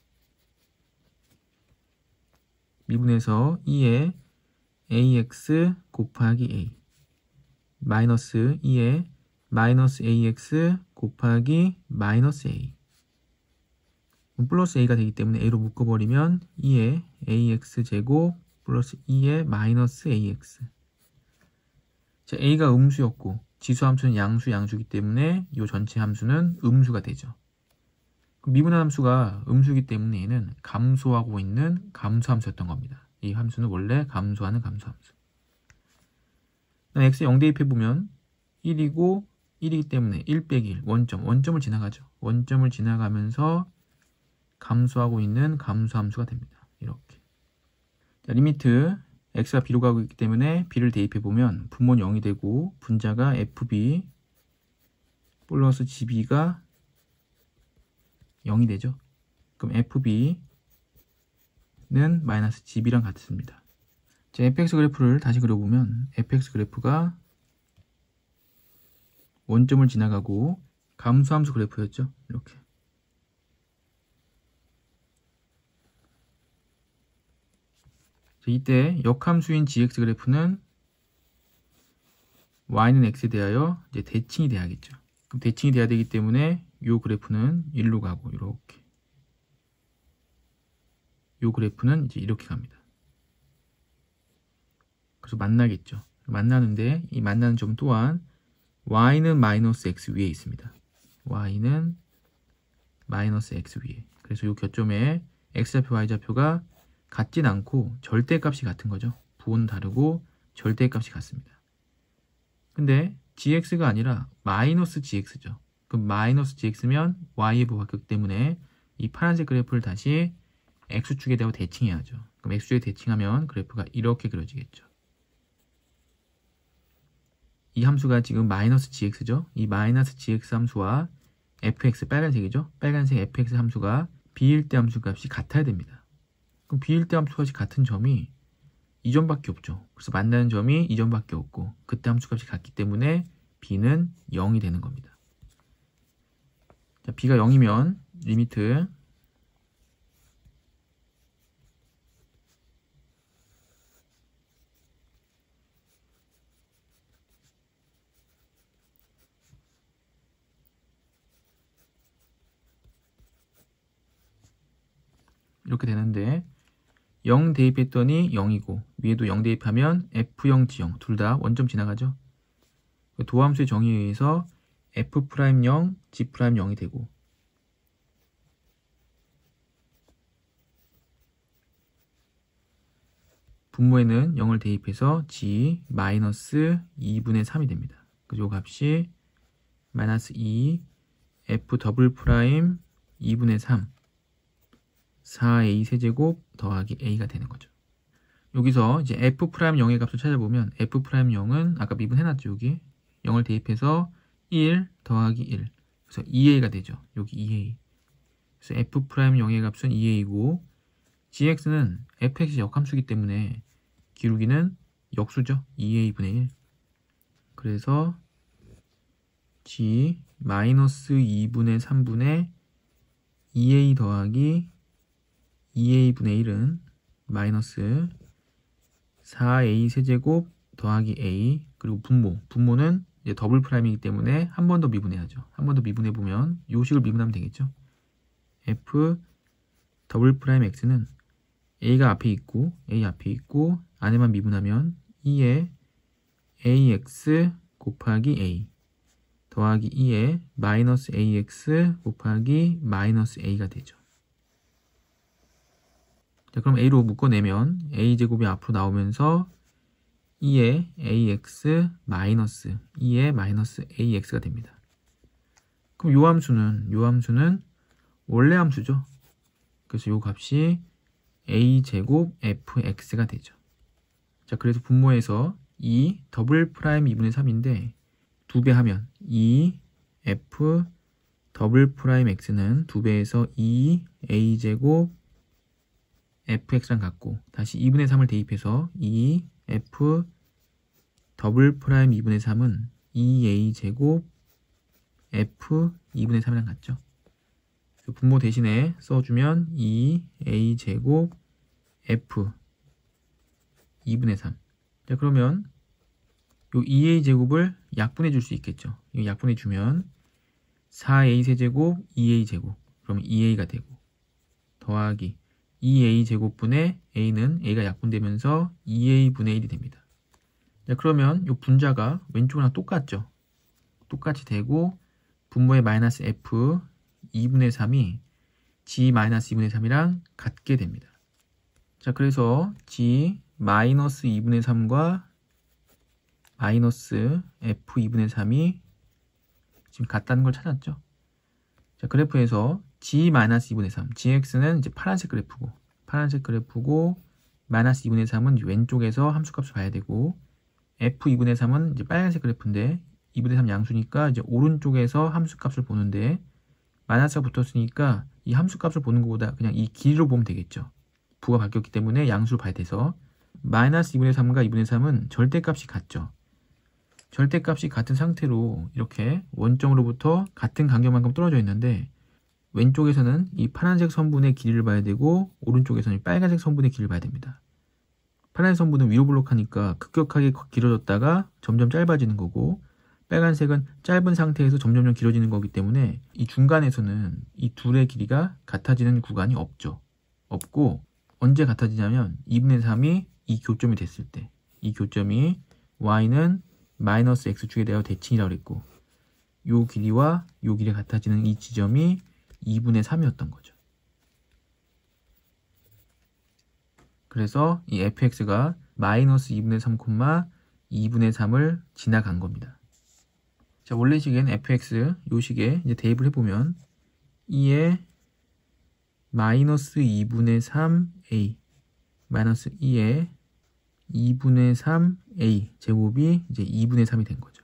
미분해서 이에 ax 곱하기 a 마이너스 이에 마이너스 ax 곱하기 마이너스 a 플러스 a가 되기 때문에 a로 묶어버리면 이에 ax제곱 플러스 이에 마이너스 ax. 자, a가 음수였고 지수함수는 양수 양수이기 때문에 이 전체 함수는 음수가 되죠. 미분한 함수가 음수이기 때문에 얘는 감소하고 있는 감소함수였던 겁니다. 이 함수는 원래 감소하는 감소함수. x 영 대입해보면 일이고 일이기 때문에 일 빼기 일 원점, 원점을 지나가죠. 원점을 지나가면서 감소하고 있는 감소함수가 됩니다. 이렇게. 자, 리미트 x가 b로 가고 있기 때문에 b를 대입해보면 분모는 영이 되고 분자가 fb 플러스 gb가 영이 되죠. 그럼 fb는 마이너스 gb랑 같습니다. 자, fx 그래프를 다시 그려보면 fx 그래프가 원점을 지나가고 감소함수 그래프였죠. 이렇게. 자, 이때 역함수인 gx 그래프는 y는 x에 대하여 이제 대칭이 돼야겠죠. 그럼 대칭이 돼야 되기 때문에 이 그래프는 일로 가고 이렇게. 이 그래프는 이제 이렇게 갑니다. 그래서 만나겠죠. 만나는데 이 만나는 점 또한 y는 마이너스 x 위에 있습니다. y는 마이너스 x 위에. 그래서 이 교점에 x좌표, y좌표가 같진 않고 절대값이 같은 거죠. 부호는 다르고 절대값이 같습니다. 근데 gx가 아니라 마이너스 gx죠. 그럼 마이너스 gx면 y의 부호가 바뀌기 때문에 이 파란색 그래프를 다시 x축에 대하고 대칭해야죠. 그럼 x축에 대칭하면 그래프가 이렇게 그려지겠죠. 이 함수가 지금 마이너스 gx죠. 이 마이너스 gx 함수와 fx 빨간색이죠. 빨간색 fx 함수가 비일대 함수 값이 같아야 됩니다. 그럼 비일대 함수 값이 같은 점이 이 점밖에 없죠. 그래서 만나는 점이 이 점밖에 없고 그때 함수 값이 같기 때문에 b는 영이 되는 겁니다. 자, b가 영이면 리미트 이렇게 되는데 영 대입했더니 영이고 위에도 영 대입하면 에프 영, 지 영 둘 다 원점 지나가죠. 도함수의 정의에 의해서 F' 영, G' 영이 되고 분모에는 영을 대입해서 G 마이너스 이분의 삼이 됩니다. 그래서 이 값이 마이너스 이 F 더블 프라임 이분의 삼 사 에이 세제곱 더하기 A가 되는 거죠. 여기서 이제 F' 영의 값을 찾아보면 F' 영은 아까 미분해놨죠. 여기 영을 대입해서 일 더하기 일 그래서 이 에이가 되죠. 여기 이 에이 그래서 F' 영의 값은 이 에이고 gx는 fx의 역함수이기 때문에 기울기는 역수죠. 이 에이분의 일 그래서 g 마이너스 이분의 삼분의 이 에이 더하기 이 에이분의 일은 마이너스 사 에이 세제곱 더하기 A 그리고 분모 분모는 이제 더블 프라임이기 때문에 한 번 더 미분해야죠. 한 번 더 미분해 보면 이 식을 미분하면 되겠죠. F 더블 프라임 X는 A가 앞에 있고 A 앞에 있고 안에만 미분하면 이에 에이엑스 곱하기 A 더하기 이에 마이너스 에이엑스 곱하기 마이너스 A가 되죠. 자, 그럼 A로 묶어내면 A제곱이 앞으로 나오면서 이에 에이엑스 마이너스 이에 마이너스 에이엑스가 됩니다. 그럼 요 함수는 요 함수는 원래 함수죠. 그래서 요 값이 A제곱 에프엑스가 되죠. 자, 그래서 분모에서 이 더블 프라임 이분의 삼인데 두 배 하면 이 F 더블 프라임 X는 두 배에서 이 A제곱 fx랑 같고 다시 이분의 삼을 대입해서 이 F 더블 프라임 이분의 삼은 이 에이 제곱 F 이분의 삼이랑 같죠. 분모 대신에 써주면 이 에이 제곱 F 이분의 삼. 자, 그러면 요 이 에이 제곱을 약분해 줄 수 있겠죠. 이거 약분해 주면 사 에이 세제곱 이 에이 제곱 그러면 이 에이가 되고 더하기 이 에이 제곱분의 A는 A가 약분되면서 이 에이분의 일이 됩니다. 자, 그러면 이 분자가 왼쪽이랑 똑같죠. 똑같이 되고 분모의 마이너스 F 이분의 삼이 G 마이너스 이분의 삼이랑 같게 됩니다. 자, 그래서 G 마이너스 이분의 삼과 마이너스 F 이분의 삼이 지금 같다는 걸 찾았죠. 자, 그래프에서 G 마이너스 이분의 삼, gx는 이제 파란색 그래프고, 파란색 그래프고, 마이너스 이분의 삼은 왼쪽에서 함수값을 봐야 되고, F 이분의 삼은 이제 빨간색 그래프인데, 이분의 삼 양수니까 이제 오른쪽에서 함수값을 보는데, 마이너스가 붙었으니까 이 함수값을 보는 것보다 그냥 이 길이로 보면 되겠죠. 부가 바뀌었기 때문에 양수를 봐야 돼서, 마이너스 이분의 삼과 이분의 삼은 절대값이 같죠. 절대값이 같은 상태로 이렇게 원점으로부터 같은 간격만큼 떨어져 있는데 왼쪽에서는 이 파란색 선분의 길이를 봐야 되고 오른쪽에서는 빨간색 선분의 길이를 봐야 됩니다. 파란색 선분은 위로 블록하니까 급격하게 길어졌다가 점점 짧아지는 거고 빨간색은 짧은 상태에서 점점 길어지는 거기 때문에 이 중간에서는 이 둘의 길이가 같아지는 구간이 없죠. 없고 언제 같아지냐면 이분의 삼이 이 교점이 됐을 때 이 교점이 y는 마이너스 x축에 대하여 대칭이라고 그랬고 요 길이와 요 길이가 같아지는 이 지점이 이분의 삼이었던 거죠. 그래서 이 fx가 마이너스 이분의 삼, 이분의 삼을 지나간 겁니다. 자, 원래 식엔 fx 요 식에 이제 대입을 해보면 이에 마이너스 이분의 삼 에이 마이너스 이의 이분의 삼 에이 제곱이 이제 이분의 삼이 된 거죠.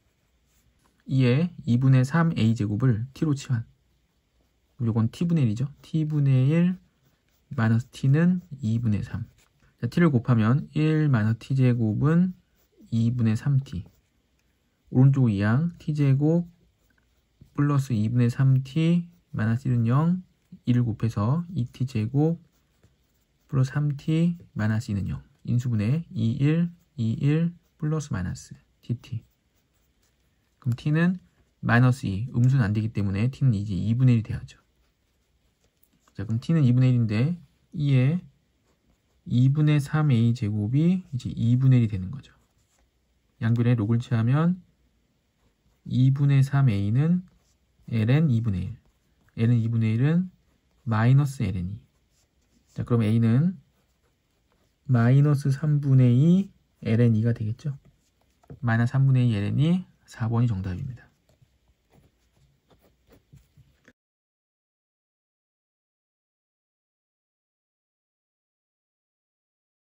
이의 이분의 삼 에이 제곱을 t로 치환. 요건 t분의 일이죠. t분의 일 마이너스 t는 이분의 삼. 자, t를 곱하면 일 마이너스 t제곱은 이분의 삼 티. 오른쪽 이항 t제곱 플러스 이분의 삼 티 마이너스 일은 영. 이를 곱해서 이 티 제곱 플러스 삼 티 마이너스 이는 영. 인수분해 이십일, 이십일 플러스 마이너스 티티. 그럼 t는 마이너스 이. 음수는 안 되기 때문에 t는 이제 이분의 일이 돼야죠. 자, 그럼 t는 이분의 일인데 이에 이분의 삼 에이 제곱이 이제 이분의 일이 되는 거죠. 양변에 록을 취하면 이분의 삼 에이는 ln 이분의 일. ln 이분의 일은 마이너스 ln 이. 자, 그럼 a는 마이너스 삼분의 이 ln 이가 되겠죠. 마이너스 삼분의 이 ln 이 사 번이 정답입니다.